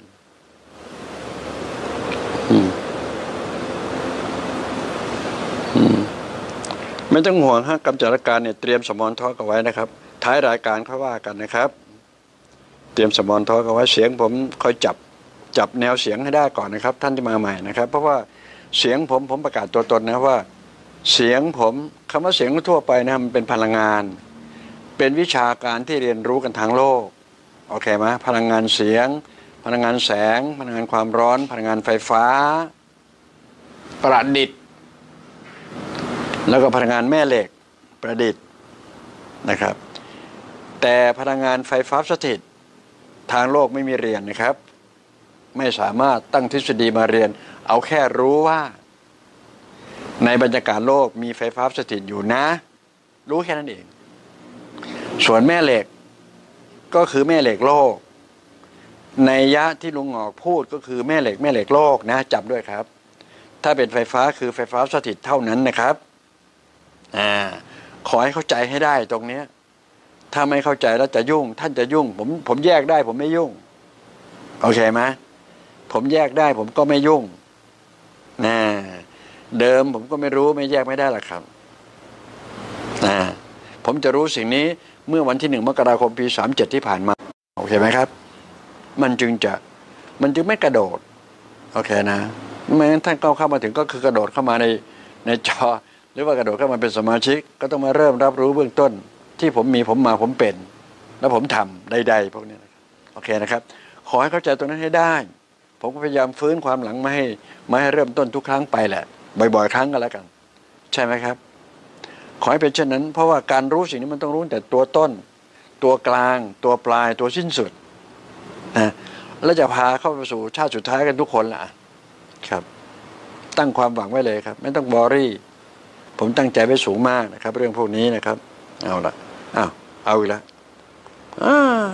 ไม่ต้องห่วงฮะกำจัดอาการเนี่ยเตรียมสมอนทอกเอาไว้นะครับท้ายรายการค่อยว่ากันนะครับเตรียมสมอนทอกเอาไว้เสียงผมคอยจับจับแนวเสียงให้ได้ก่อนนะครับท่านที่มาใหม่นะครับเพราะว่าเสียงผมผมประกาศตัวตนนะว่าเสียงผมคำว่าเสียงทั่วไปนะมันเป็นพลังงานเป็นวิชาการที่เรียนรู้กันทางโลกโอเคไหมพลังงานเสียงพลังงานแสงพลังงานความร้อนพลังงานไฟฟ้าประดิษฐ์แล้วก็พลังงานแม่เหล็กประดิษฐ์นะครับแต่พลังงานไฟฟ้าสถิตทางโลกไม่มีเรียนนะครับไม่สามารถตั้งทฤษฎีมาเรียนเอาแค่รู้ว่าในบรรยากาศโลกมีไฟฟ้าสถิตอยู่นะรู้แค่นั้นเองส่วนแม่เหล็กก็คือแม่เหล็กโลกในยะที่ลุงหงอกพูดก็คือแม่เหล็กแม่เหล็กโลกนะจำด้วยครับถ้าเป็นไฟฟ้าคือไฟฟ้าสถิตเท่านั้นนะครับอ่าขอให้เข้าใจให้ได้ตรงนี้ถ้าไม่เข้าใจแล้วจะยุ่งท่านจะยุ่งผมผมแยกได้ผมไม่ยุ่งโอเคไหมผมแยกได้ผมก็ไม่ยุ่งนะเดิมผมก็ไม่รู้ไม่แยกไม่ได้หรอกครับนะผมจะรู้สิ่งนี้เมื่อวันที่หนึ่งมกราคมปีสามเจ็ดที่ผ่านมาโอเคไหมครับมันจึงจะมันจึงไม่กระโดดโอเคนะไม่งั้นท่านเข้าเข้ามาถึงก็คือกระโดดเข้ามาในในจอหรือว่ากระโดดเข้ามาเป็นสมาชิกก็ต้องมาเริ่มรับรู้เบื้องต้นที่ผมมีผมมาผมเป็นแล้วผมทำใดๆพวกนี้นะครับโอเคนะครับขอให้เข้าใจตรงนั้นให้ได้ผมก็พยายามฟื้นความหลังมาให้มาให้เริ่มต้นทุกครั้งไปแหละบ่อยๆครั้งก็แล้วกันใช่ไหมครับขอให้เป็นเช่นนั้นเพราะว่าการรู้สิ่งนี้มันต้องรู้แต่ตัวต้นตัวกลางตัวปลายตัวสิ้นสุดนะแล้วจะพาเข้าไปสู่ชาติสุดท้ายกันทุกคนล่ะครับตั้งความหวังไว้เลยครับไม่ต้องบอรี่ผมตั้งใจไว้สูงมากนะครับเรื่องพวกนี้นะครับเอาละอ้าวเอาอีกแล้วอ้า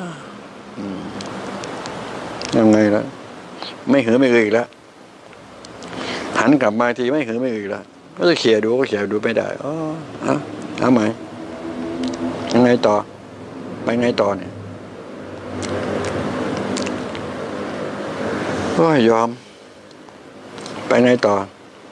ยังไงล่ะไม่หือไม่อืออีกแล้วหันกลับมาทีไม่หือไม่อืออีกแล้วก็จะเขี่ยดูก็เขี่ยดูไม่ได้อ๋อเอาเอาไหมยังไงต่อไปไงต่อเนี่ยก็ยอมไปไงต่อ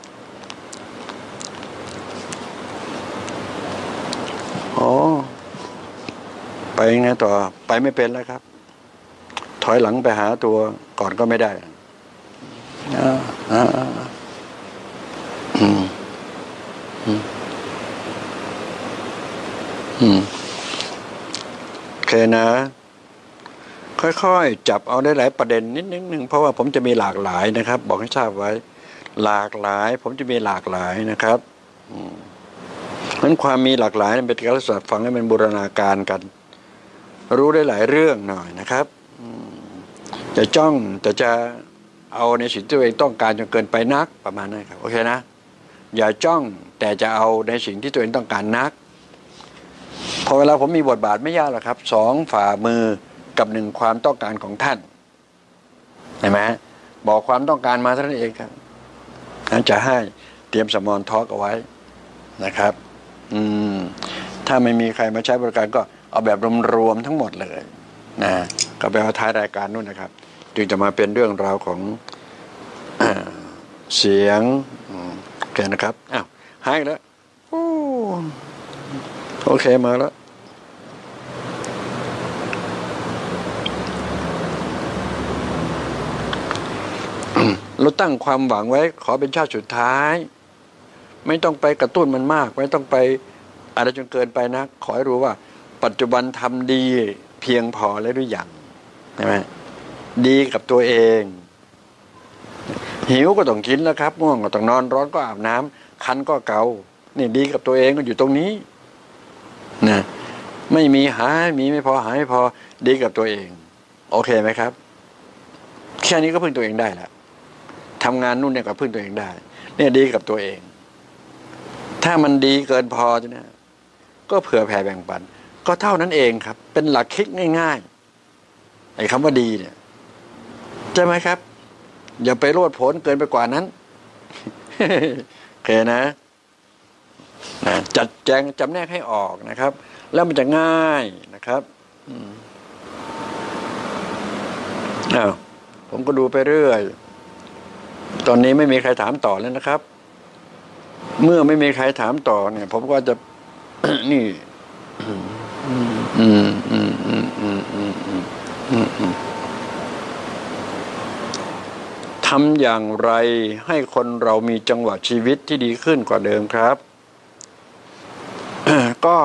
อ๋อไปไงต่อไปไม่เป็นแล้วครับถอยหลังไปหาตัวก่อนก็ไม่ได้อ่าอ่าอืมอืมอืมโอเคนะค่อยๆจับเอาได้หลายประเด็นนิดนึงเพราะว่าผมจะมีหลากหลายนะครับบอกให้ทราบไว้หลากหลายผมจะมีหลากหลายนะครับอืมเพราะฉะนั้นความมีหลากหลายเป็นการศึกษาฟังให้มันบูรณาการกันรู้ได้หลายเรื่องหน่อยนะครับจะจ้องแต่จะเอาในสิ่งที่ตัวเองต้องการจนเกินไปนักประมาณนั้นครับโอเคนะอย่าจ้องแต่จะเอาในสิ่งที่ตัวเองต้องการนักพอเวลาผมมีบทบาทไม่ยากหรอกครับสองฝ่ามือกับหนึ่งความต้องการของท่านเห็นไหมบอกความต้องการมาเท่านั้นเองครับนั้นจะให้เตรียมสมอนทอล์กเอาไว้นะครับอืมถ้าไม่มีใครมาใช้บริการก็เอาแบบรวมๆทั้งหมดเลยนะก็ไปเอาท้ายรายการนู่นนะครับจึงจะมาเป็นเรื่องราวของเสียงโอเคนะครับอ้าวหายแล้วโอเคมาแล้วเราตั้งความหวังไว้ขอเป็นชาติสุดท้ายไม่ต้องไปกระตุ้นมันมากไม่ต้องไปอะไรจนเกินไปนะขอให้รู้ว่าปัจจุบันทำดีเพียงพอแล้วหรือยังใช่ไหมดีกับตัวเองหิวก็ต้องกินแล้วครับง่วงก็ต้องนอนร้อนก็อาบน้ำคันก็เกานี่ดีกับตัวเองก็อยู่ตรงนี้นะไม่มีหามีไม่พอหาไม่พอดีกับตัวเองโอเคไหมครับแค่นี้ก็พึ่งตัวเองได้แล้วทำงานนู่นเนี่ยก็พึ่งตัวเองได้เนี่ยดีกับตัวเองถ้ามันดีเกินพอจะเนี่ยก็เผื่อแผ่แบ่งปันก็เท่านั้นเองครับเป็นหลักคิดง่ายๆไอ้คำว่าดีเนี่ยใช่ไหมครับอย่าไปโลดโผนเกินไปกว่านั้นโอเคนะนะจัดแจงจำแนกให้ออกนะครับแล้วมันจะง่ายนะครับอ้าวผมก็ดูไปเรื่อยตอนนี้ไม่มีใครถามต่อแล้วนะครับเมื่อไม่มีใครถามต่อเนี่ยผมก็จะ นี่อืมอืมอืมอืมอืมอืมอืมอืมอืมทำอย่างไรให้คนเรามีจังหวะชีวิตที่ดีขึ้นกว่าเดิมครับก็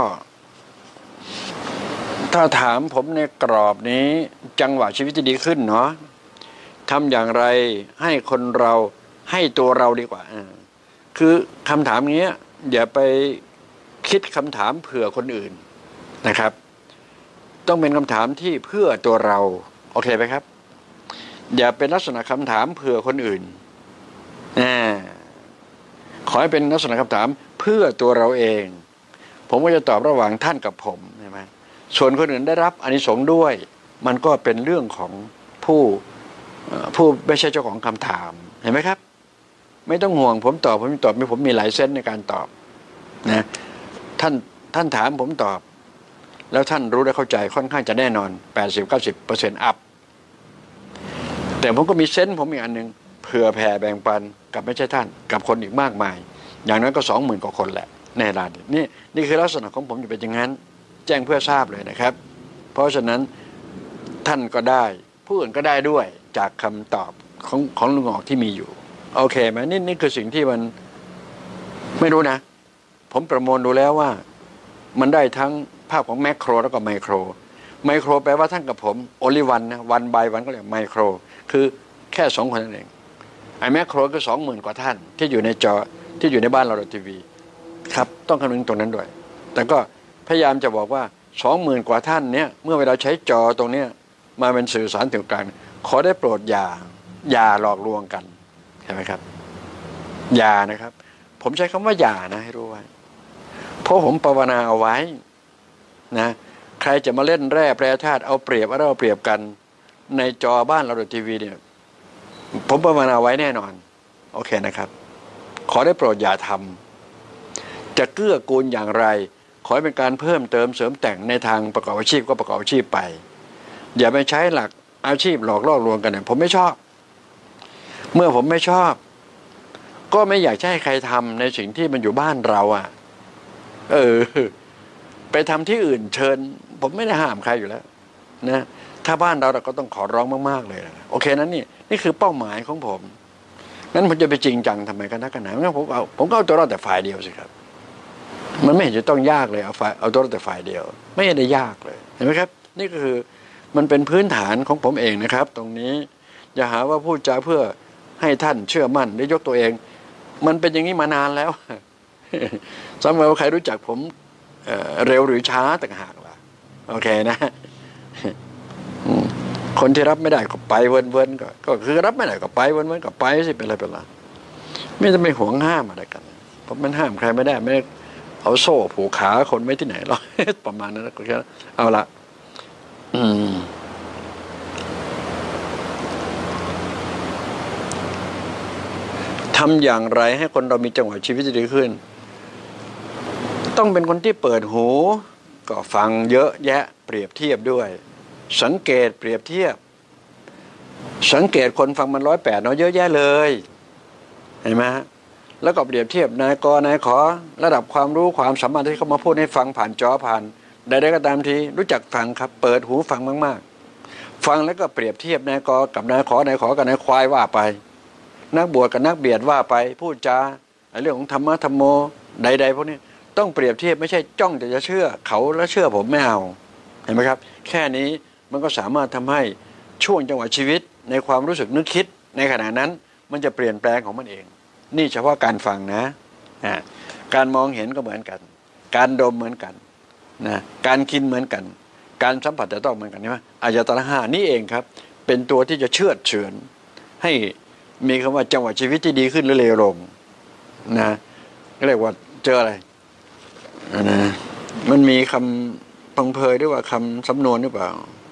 ถ้าถามผมในกรอบนี้จังหวะชีวิตที่ดีขึ้นเนาะทำอย่างไรให้คนเราให้ตัวเราดีกว่าคือคำถามนี้อย่าไปคิดคำถามเผื่อคนอื่นนะครับต้องเป็นคำถามที่เพื่อตัวเราโอเคไหมครับอย่าเป็นลักษณะคำถามเผื่อคนอื่นอ่าขอให้เป็นลักษณะคำถามเพื่อตัวเราเองผมก็จะตอบระหว่างท่านกับผมใช่ไหมส่วนคนอื่นได้รับอานิสงส์ด้วยมันก็เป็นเรื่องของผู้ผู้ไม่ใช่เจ้าของคำถามเห็นไหมครับไม่ต้องห่วงผมตอบผมตอบไม่ผมมีหลายเส้นในการตอบนะท่านท่านถามผมตอบแล้วท่านรู้และเข้าใจค่อนข้างจะแน่นอน แปดสิบถึงเก้าสิบเปอร์เซ็นต์ อัพแต่ผมก็มีเส้นผมอีกอันหนึ่งเผื่อแผ่แบ่งปันกับไม่ใช่ท่านกับคนอีกมากมายอย่างนั้นก็สองหมื่นกว่าคนแหละแน่นอนนี่นี่คือลักษณะของผมจะเป็นอย่างนั้นแจ้งเพื่อทราบเลยนะครับเพราะฉะนั้นท่านก็ได้ผู้อื่นก็ได้ด้วยจากคำตอบของของลุงออกที่มีอยู่โอเคไหมนี่นี่คือสิ่งที่มันไม่รู้นะผมประมวลดูแล้วว่ามันได้ทั้งภาพของแมคโครแล้วก็ไมโครไมโครแปลว่าท่านกับผมโอลิวันนะวันบายวันก็เรียกไมโครคือแค่สองคนนั่นเองไอ้แมคโครก็สองหมื่นกว่าท่านที่อยู่ในจอที่อยู่ในบ้านเราทีวีครับต้องคำนึงตรงนั้นด้วยแต่ก็พยายามจะบอกว่าสองหมื่นกว่าท่านเนี้ยเมื่อเวลาใช้จอตรงเนี้ยมาเป็นสื่อสารถึงกลางขอได้โปรดอย่าอย่าหลอกลวงกันใช่ไหมครับอย่านะครับผมใช้คำว่าอย่านะให้รู้ไว้เพราะผมภาวนาเอาไว้นะใครจะมาเล่นแร่แปรธาตุเอาเปรียบเอาเอาเปรียบกันในจอบ้านเราทีวีเนี่ยผมภาวนาไว้แน่นอนโอเคนะครับขอได้โปรดอย่าทำจะเกื้อกูลอย่างไรขอให้เป็นการเพิ่มเติมเสริมแต่งในทางประกอบอาชีพก็ประกอบอาชีพไปอย่าไปใช้หลักอาชีพหลอกล่อลวงกันเนี่ยผมไม่ชอบเมื่อผมไม่ชอบก็ไม่อยากให้ใครทำในสิ่งที่มันอยู่บ้านเราอ่ะเออไปทำที่อื่นเชิญผมไม่ได้ห้ามใครอยู่แล้วนะถ้าบ้านเราเราก็ต้องขอร้องมากๆเลยนะโอเคนั้นนี่นี่คือเป้าหมายของผมงั้นผมจะไปจริงจังทำไมกันนักกันหนางั้นผมเอาผมก็เอาตัวรอดแต่ฝ่ายเดียวสิครับมันไม่เห็นจะต้องยากเลยเอาฝ่ายเอาตัวรอดแต่ฝ่ายเดียวไม่เห็นได้ยากเลยเห็นไหมครับนี่ก็คือมันเป็นพื้นฐานของผมเองนะครับตรงนี้อย่าหาว่าพูดจาเพื่อให้ท่านเชื่อมั่นได้ยกตัวเองมันเป็นอย่างนี้มานานแล้วสำหรับใครรู้จักผม เ, เร็วหรือช้าต่างหากล่ะโอเคนะคนที่รับไม่ได้ก็ไปเวินๆก็ก็คือรับไม่ได้ก็ไปเวินๆก็ไปสิเป็นอะไรเป็นไรไม่จะไม่ห่วงห้ามอะไรกันผมมันห้ามใครไม่ได้ไม่เอาโซ่ผูกขาคนไม่ที่ไหนหรอกประมาณนั้นก็แค่เอาละอืมทำอย่างไรให้คนเรามีจังหวะชีวิตที่ดีขึ้นต้องเป็นคนที่เปิดหูก็ฟังเยอะแยะเปรียบเทียบด้วยสังเกตเปรียบเทียบสังเกตคนฟังมันร้อยแปดเนาะเยอะแยะเลยเห็นไหมฮะแล้วก็เปรียบเทียบนายกนายขอระดับความรู้ความสามารถที่เขามาพูดให้ฟังผ่านจอผ่านใดๆก็ตามทีรู้จักฟังครับเปิดหูฟังมากๆฟังแล้วก็เปรียบเทียบนายกกับนายขอนายขอกับนายควายว่าไปนักบวชกับนักเบียดว่าไปพูดจาเรื่องของธรรมะธรรมโมใดๆพวกนี้ต้องเปรียบเทียบไม่ใช่จ้องแต่จะเชื่อเขาแล้วเชื่อผมไม่เอาเห็นไหมครับแค่นี้มันก็สามารถทำให้ช่วงจังหวะชีวิตในความรู้สึกนึกคิดในขณะนั้นมันจะเปลี่ยนแปลงของมันเองนี่เฉพาะการฟังนะนะการมองเห็นก็เหมือนกันการดมเหมือนกันนะการกินเหมือนกันการสัมผัสจะต้องเหมือนกันใช่ไหมอายตนะห้านี่เองครับเป็นตัวที่จะเชื่อดเฉือนให้มีคำว่าจังหวะชีวิตที่ดีขึ้นหรือเลวลงนะเรียกว่าเจออะไรนะมันมีคำพังเพยด้วยว่าคำสำนวนหรือเปล่า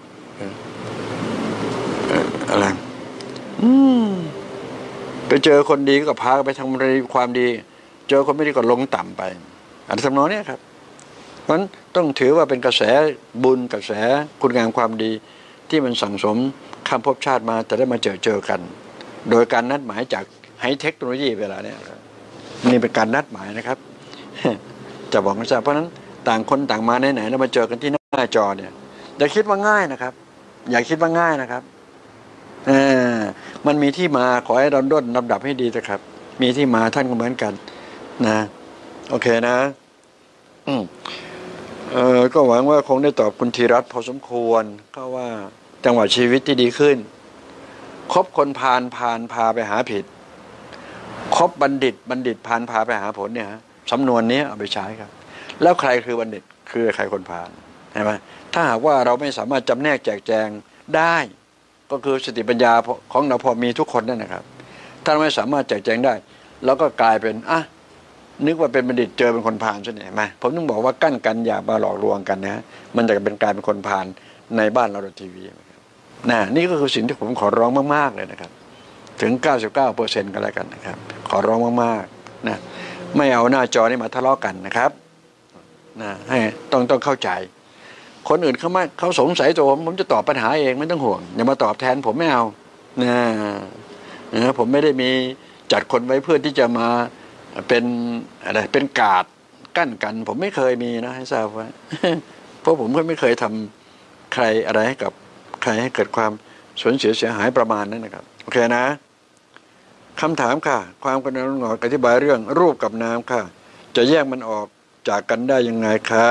อะไรอืมไปเจอคนดีก็พาไปทำความดีเจอคนไม่ดีก็ลงต่ำไปอันสำนวนนี้ครับเพราะฉะนั้นต้องถือว่าเป็นกระแสบุญกระแสคุณงามความดีที่มันสั่งสมข้ามภพชาติมาแต่ได้มาเจอเจอกันโดยการนัดหมายจากไฮเทคโนโลยีเวลาเนี้ยนี่เป็นการนัดหมายนะครับจะบอกนะจ๊ะเพราะฉะนั้นต่างคนต่างมาไหนๆแล้วมาเจอกันที่หน้าจอเนี่ยอย่าคิดว่าง่ายนะครับอย่าคิดว่าง่ายนะครับเออมันมีที่มาขอให้เราด้นลำดับให้ดีนะครับมีที่มาท่านก็เหมือนกันนะโอเคนะอืมเออก็หวังว่าคงได้ตอบคุณธีรัตน์พอสมควรก็ว่าจังหวะชีวิตที่ดีขึ้นคบคนพาลพาลพาไปหาผิดคบบัณฑิตบัณฑิตพาลพาไปหาผลเนี่ยสำนวนนี้เอาไปใช้ครับแล้วใครคือบัณฑิตคือใครคนพาลใช่ไหมถ้าหากว่าเราไม่สามารถจำแนกแจกแจงได้ก็คือสติปัญญาของเราพอมีทุกคนนั่นนะครับถ้าเราไม่สามารถแจกแจงได้แล้วก็กลายเป็นอ่ะนึกว่าเป็นบัณฑิตเจอเป็นคนพาลใช่ไหมผมต้องบอกว่ากั้นกันอย่ามาหลอกลวงกันนะมันจะเป็นกลายเป็นคนพาลในบ้านเราทีวีนะนี่ก็คือสิ่งที่ผมขอร้องมากๆเลยนะครับถึง เก้าสิบเก้าเปอร์เซ็นต์ กันแล้วกันนะครับขอร้องมากๆนะไม่เอาหน้าจอนี่มาทะเลาะกันนะครับนะให้ต้องต้องเข้าใจคนอื่นเขาไม่เขาสงสัยตัวผมผมจะตอบปัญหาเองไม่ต้องห่วงอย่ามาตอบแทนผมไม่เอานะนะผมไม่ได้มีจัดคนไว้เพื่อที่จะมาเป็นอะไรเป็นกาดกั้นกันผมไม่เคยมีนะให้ทราบไว้เพราะผมก็ไม่เคยทำใครอะไรให้กับใครให้เกิดความสูญเสียเสียหายประมาณนั้นนะครับโอเคนะคำถามค่ะความกรุณาหงออธิบายเรื่องรูปกับนามค่ะจะแยกมันออกจากกันได้ยังไงคะ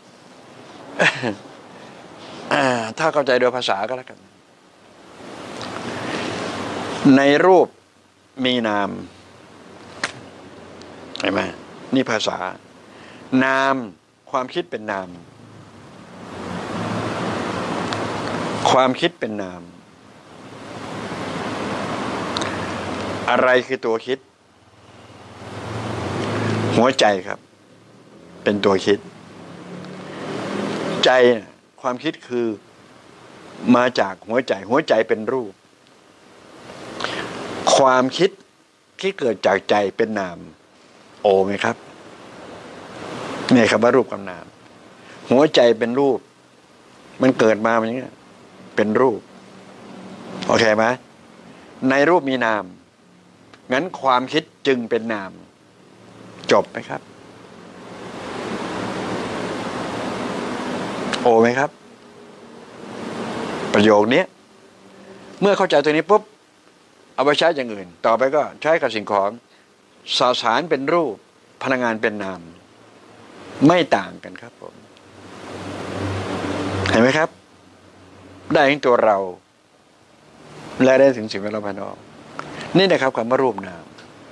ถ้าเข้าใจโดยภาษาก็แล้วกันในรูปมีนามเห็นไหมนี่ภาษานามความคิดเป็นนามความคิดเป็นนามอะไรคือตัวคิดหัวใจครับเป็นตัวคิดใจความคิดคือมาจากหัวใจหัวใจเป็นรูปความคิดที่เกิดจากใจเป็นนามโอไหมครับนี่ครับว่ารูปกับนามหัวใจเป็นรูปมันเกิดมาอย่างนี้เป็นรูปโอเคไหมในรูปมีนามงั้นความคิดจึงเป็นนามจบไหมครับโอไหมครับประโยคนี้เมื่อเข้าใจตัวนี้ปุ๊บเอาไปใช้อย่างอื่นต่อไปก็ใช้กับสิ่งของสสารเป็นรูปพลังงานเป็นนามไม่ต่างกันครับผมเห็นไหมครับได้ถึงตัวเราและได้ถึงสิ่งแวดล้อมภายนอกนี่นะครับคำว่ารูปนาม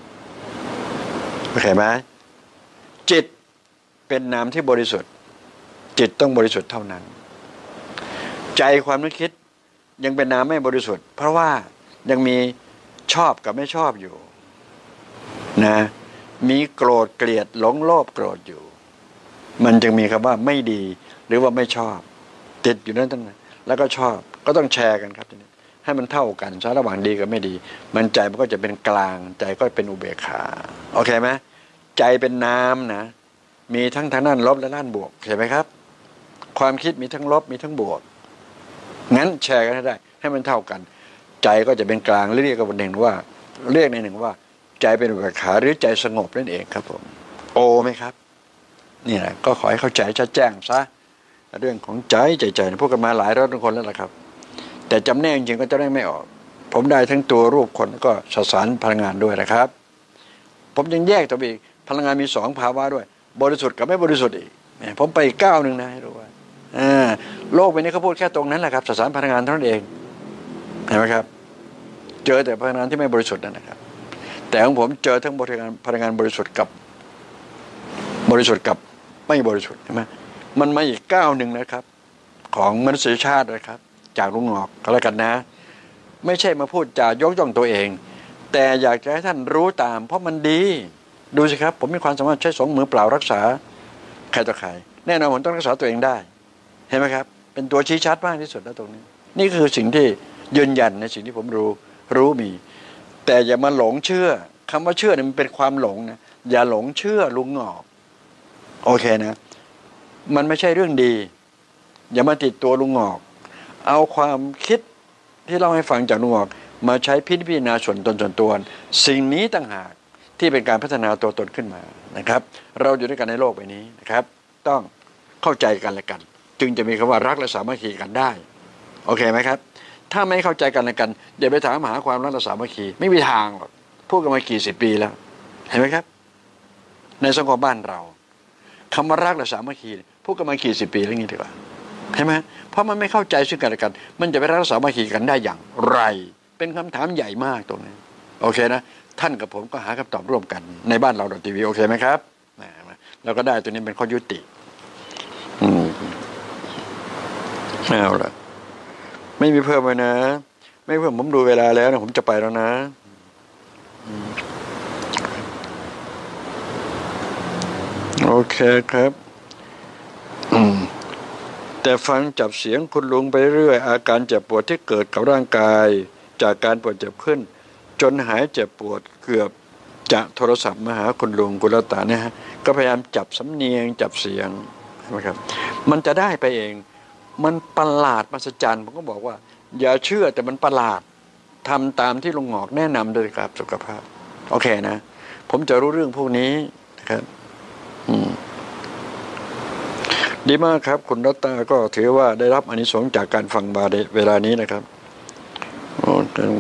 เห็นไหมจิตเป็นนามที่บริสุทธิ์จิตต้องบริสุทธิ์เท่านั้นใจความนึกคิดยังเป็นนามไม่บริสุทธิ์เพราะว่ายังมีชอบกับไม่ชอบอยู่นะมีโกรธเกลียดหลงโลภโกรธอยู่มันจึงมีคำว่าไม่ดีหรือว่าไม่ชอบติดอยู่นั่นตั้งนั้นแล้วก็ชอบก็ต้องแชร์กันครับทีนี้ให้มันเท่ากันซะระหว่างดีกับไม่ดีมันใจมันก็จะเป็นกลางใจก็เป็นอุเบกขาโอเคไหมใจเป็นนามนะมีทั้งทางด้านลบและด้านบวกเห็นไหมครับความคิดมีทั้งลบมีทั้งบวกงั้นแชร์กันให้ได้ให้มันเท่ากันใจก็จะเป็นกลางเรียกกันหนึ่งว่าเรียกในหนึ่งว่าใจเป็นอุเบกขาหรือใจสงบนั่นเองครับผมโอไหมครับนี่แหละก็ขอให้เข้าใจชัดแจ้งซะเรื่องของใจใจใจพูดกันมาหลายรอบทุกคนแล้วล่ะครับแต่จำแนกจริงๆก็จะได้ไม่ออกผมได้ทั้งตัวรูปคนก็สสารพลังงานด้วยนะครับผมยังแยกตัวอีกพลังงานมีสองภาวะด้วยบริสุทธิ์กับไม่บริสุทธิ์อีกผมไปอีกก้าวหนึ่งนะให้รู้ว่าโลกใบนี้เขาพูดแค่ตรงนั้นแหละครับสสารพลังงานเท่านั้นเองเห็นไหมครับเจอแต่พลังงานที่ไม่บริสุทธิ์นั่นนะครับแต่ของผมเจอทั้งพลังงานพลังงานบริสุทธิ์กับบริสุทธิ์กับไม่บริสุทธิ์ใช่ไหมมันมาอีกก้าวหนึ่งนะครับของมนุษยชาตินะครับจากลุงหงอกก็แล้วกันนะไม่ใช่มาพูดจายกย่องตัวเองแต่อยากจะให้ท่านรู้ตามเพราะมันดีดูสิครับผมมีความสามารถใช้สองมือเปล่ารักษาใครต่อใครแน่นอนผมต้องรักษาตัวเองได้เห็นไหมครับเป็นตัวชี้ชัดมากที่สุดแล้วตรงนี้นี่คือสิ่งที่ยืนยันในสิ่งที่ผมรู้รู้มีแต่อย่ามาหลงเชื่อคำว่าเชื่อเนี่ยมันเป็นความหลงนะอย่าหลงเชื่อลุงหงอกโอเคนะมันไม่ใช่เรื่องดีอย่ามาติดตัวลุงหงอกเอาความคิดที่เล่าให้ฟังจากลุงหงอกมาใช้พิจารณาส่วนตนส่วนตัวสิ่งนี้ต่างหากที่เป็นการพัฒนาตัวตนขึ้นมานะครับเราอยู่ด้วยกันในโลกใบนี้นะครับต้องเข้าใจกันและกันจึงจะมีคำว่ารักและสามัคคีกันได้โอเคไหมครับถ้าไม่เข้าใจกันและกันอย่าไปถามหาความรักและสามัคคีไม่มีทางหรอกพูดกันมากี่สิบปีแล้วเห็นไหมครับในสังคมบ้านเราคำว่ารักและสามัคคีพูดกันมากี่สิบปีแล้วนี้ดีกว่าใช่ไหมเพราะมันไม่เข้าใจซึ่งกันและกันมันจะไปรักและสามัคคีกันได้อย่างไรเป็นคำถามใหญ่มากตรงนี้โอเคนะท่านกับผมก็หาคำตอบร่วมกันในบ้านเราดอททีวีโอเคไหมครับเราก็ได้ตัวนี้เป็นข้อยุติอืมเอาละไม่มีเพิ่มเลยนะไม่เพิ่มผมดูเวลาแล้วนะผมจะไปแล้วนะโอเคครับอืมแต่ฟังจับเสียงคุณลุงไปเรื่อยอาการเจ็บปวดที่เกิดกับร่างกายจากการปวดเจ็บขึ้นจนหายเจ็บปวดเกือบจะโทรศัพท์มาหาคุณลุงกุลตาเนี่ยฮะก็พยายามจับสำเนียงจับเสียงนะครับมันจะได้ไปเองมันประหลาดมหัศจรรย์ผมก็บอกว่าอย่าเชื่อแต่มันประหลาดทำตามที่ลุงหงอกแนะนำเลยครับสุขภาพโอเคนะผมจะรู้เรื่องพวกนี้นะครับอืมดีมากครับคุณรัตตาก็ถือว่าได้รับอานิสงส์จากการฟังบาในเวลานี้นะครับโอ้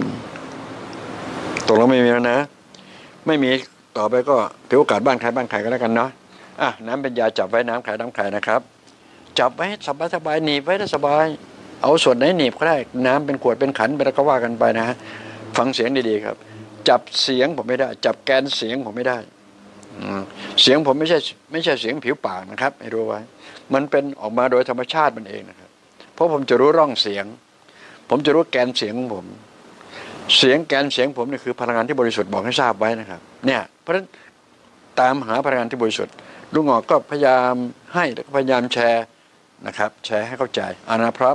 ตกลงไม่มีแล้วนะไม่มีต่อไปก็ถือโอกาสบ้านใครบ้านใครก็แล้วกันเนาะอ่ะน้ำเป็นยาจับไว้น้ำไข่น้ำไข่นะครับจับไว้สบายสบายหนีบไว้ได้สบายเอาส่วนไหนหนีบก็ได้น้ำเป็นขวดเป็นขันเป็นอะไรก็ว่ากันไปนะฮะฟังเสียงดีๆครับจับเสียงผมไม่ได้จับแกนเสียงผมไม่ได้เสียงผมไม่ใช่ไม่ใช่เสียงผิวปากนะครับให้รู้ไว้มันเป็นออกมาโดยธรรมชาติมันเองนะครับเพราะผมจะรู้ร่องเสียงผมจะรู้แกนเสียงของผมเสียงแกนเสียงผมนี่คือพลังงานที่บริสุทธิ์บอกให้ทราบไว้นะครับเนี่ยเพราะฉะนั้นตามหาพลังงานที่บริสุทธิ์ลุงหงอกก็พยายามให้แล้วก็พยายามแชร์นะครับแชร์ให้เข้าใจอานะพร้อม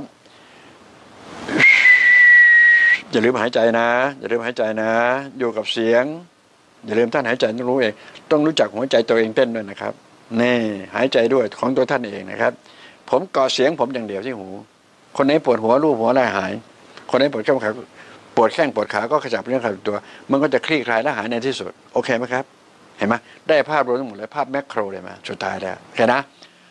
อย่าลืมหายใจนะอย่าลืมหายใจนะอยู่กับเสียงอย่าลืมท่านหายใจต้องรู้เองต้องรู้จักหัวใจตัวเองเต้นด้วยนะครับนี่หายใจด้วยของตัวท่านเองนะครับผมเกาะเสียงผมอย่างเดียวที่หูคนไหนปวดหัวรูปหัวอะไรหายคนไหนปวดแข้งขาปวดแข้งปวดขาก็ขยับเรื่องขยับตัวมันก็จะคลี่คลายและหายในที่สุดโอเคไหมครับเห็นไหมได้ภาพรวมทั้งหมดเลยภาพแมกโครเลยมาสุดท้ายแล้วโอเคนะ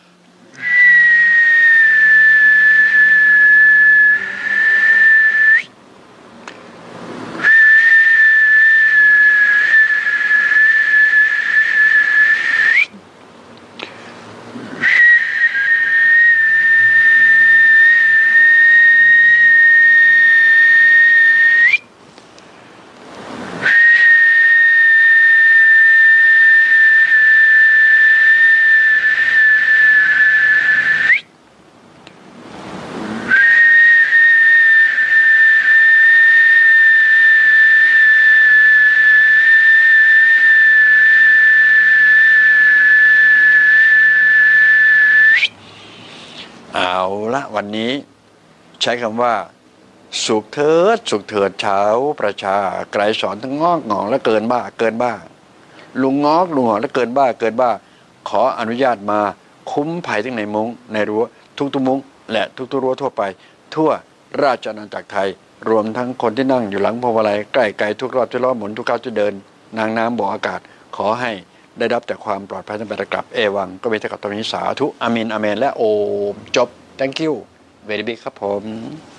เอาละวันนี้ใช้คำว่าสุขเถิดสุขเถิดเช้าประชาไกลสอนทั้งงอกงอกและเกินบ้าเกินบ้าลุงงอกลุงงอกและเกินบ้าเกินบ้าขออนุญาตมาคุ้มภัยทั้งในมุ้งในรั้วทุกทุกมุ้งและทุกทุกรั้วทั่วไปทั่วราชอาณาจักรไทยรวมทั้งคนที่นั่งอยู่หลังพวงมาลัยใกล้ไกลทุกรอบที่ล้อหมุนทุกก้าวที่เดินนางน้ำบ่ออากาศขอให้ได้รับแต่ความปลอดภัยทั้งไปกลับเอวังก็มีแต่กับตรงนี้สาธุอามินอาเมนและโอมจบ thank you very big ครับผม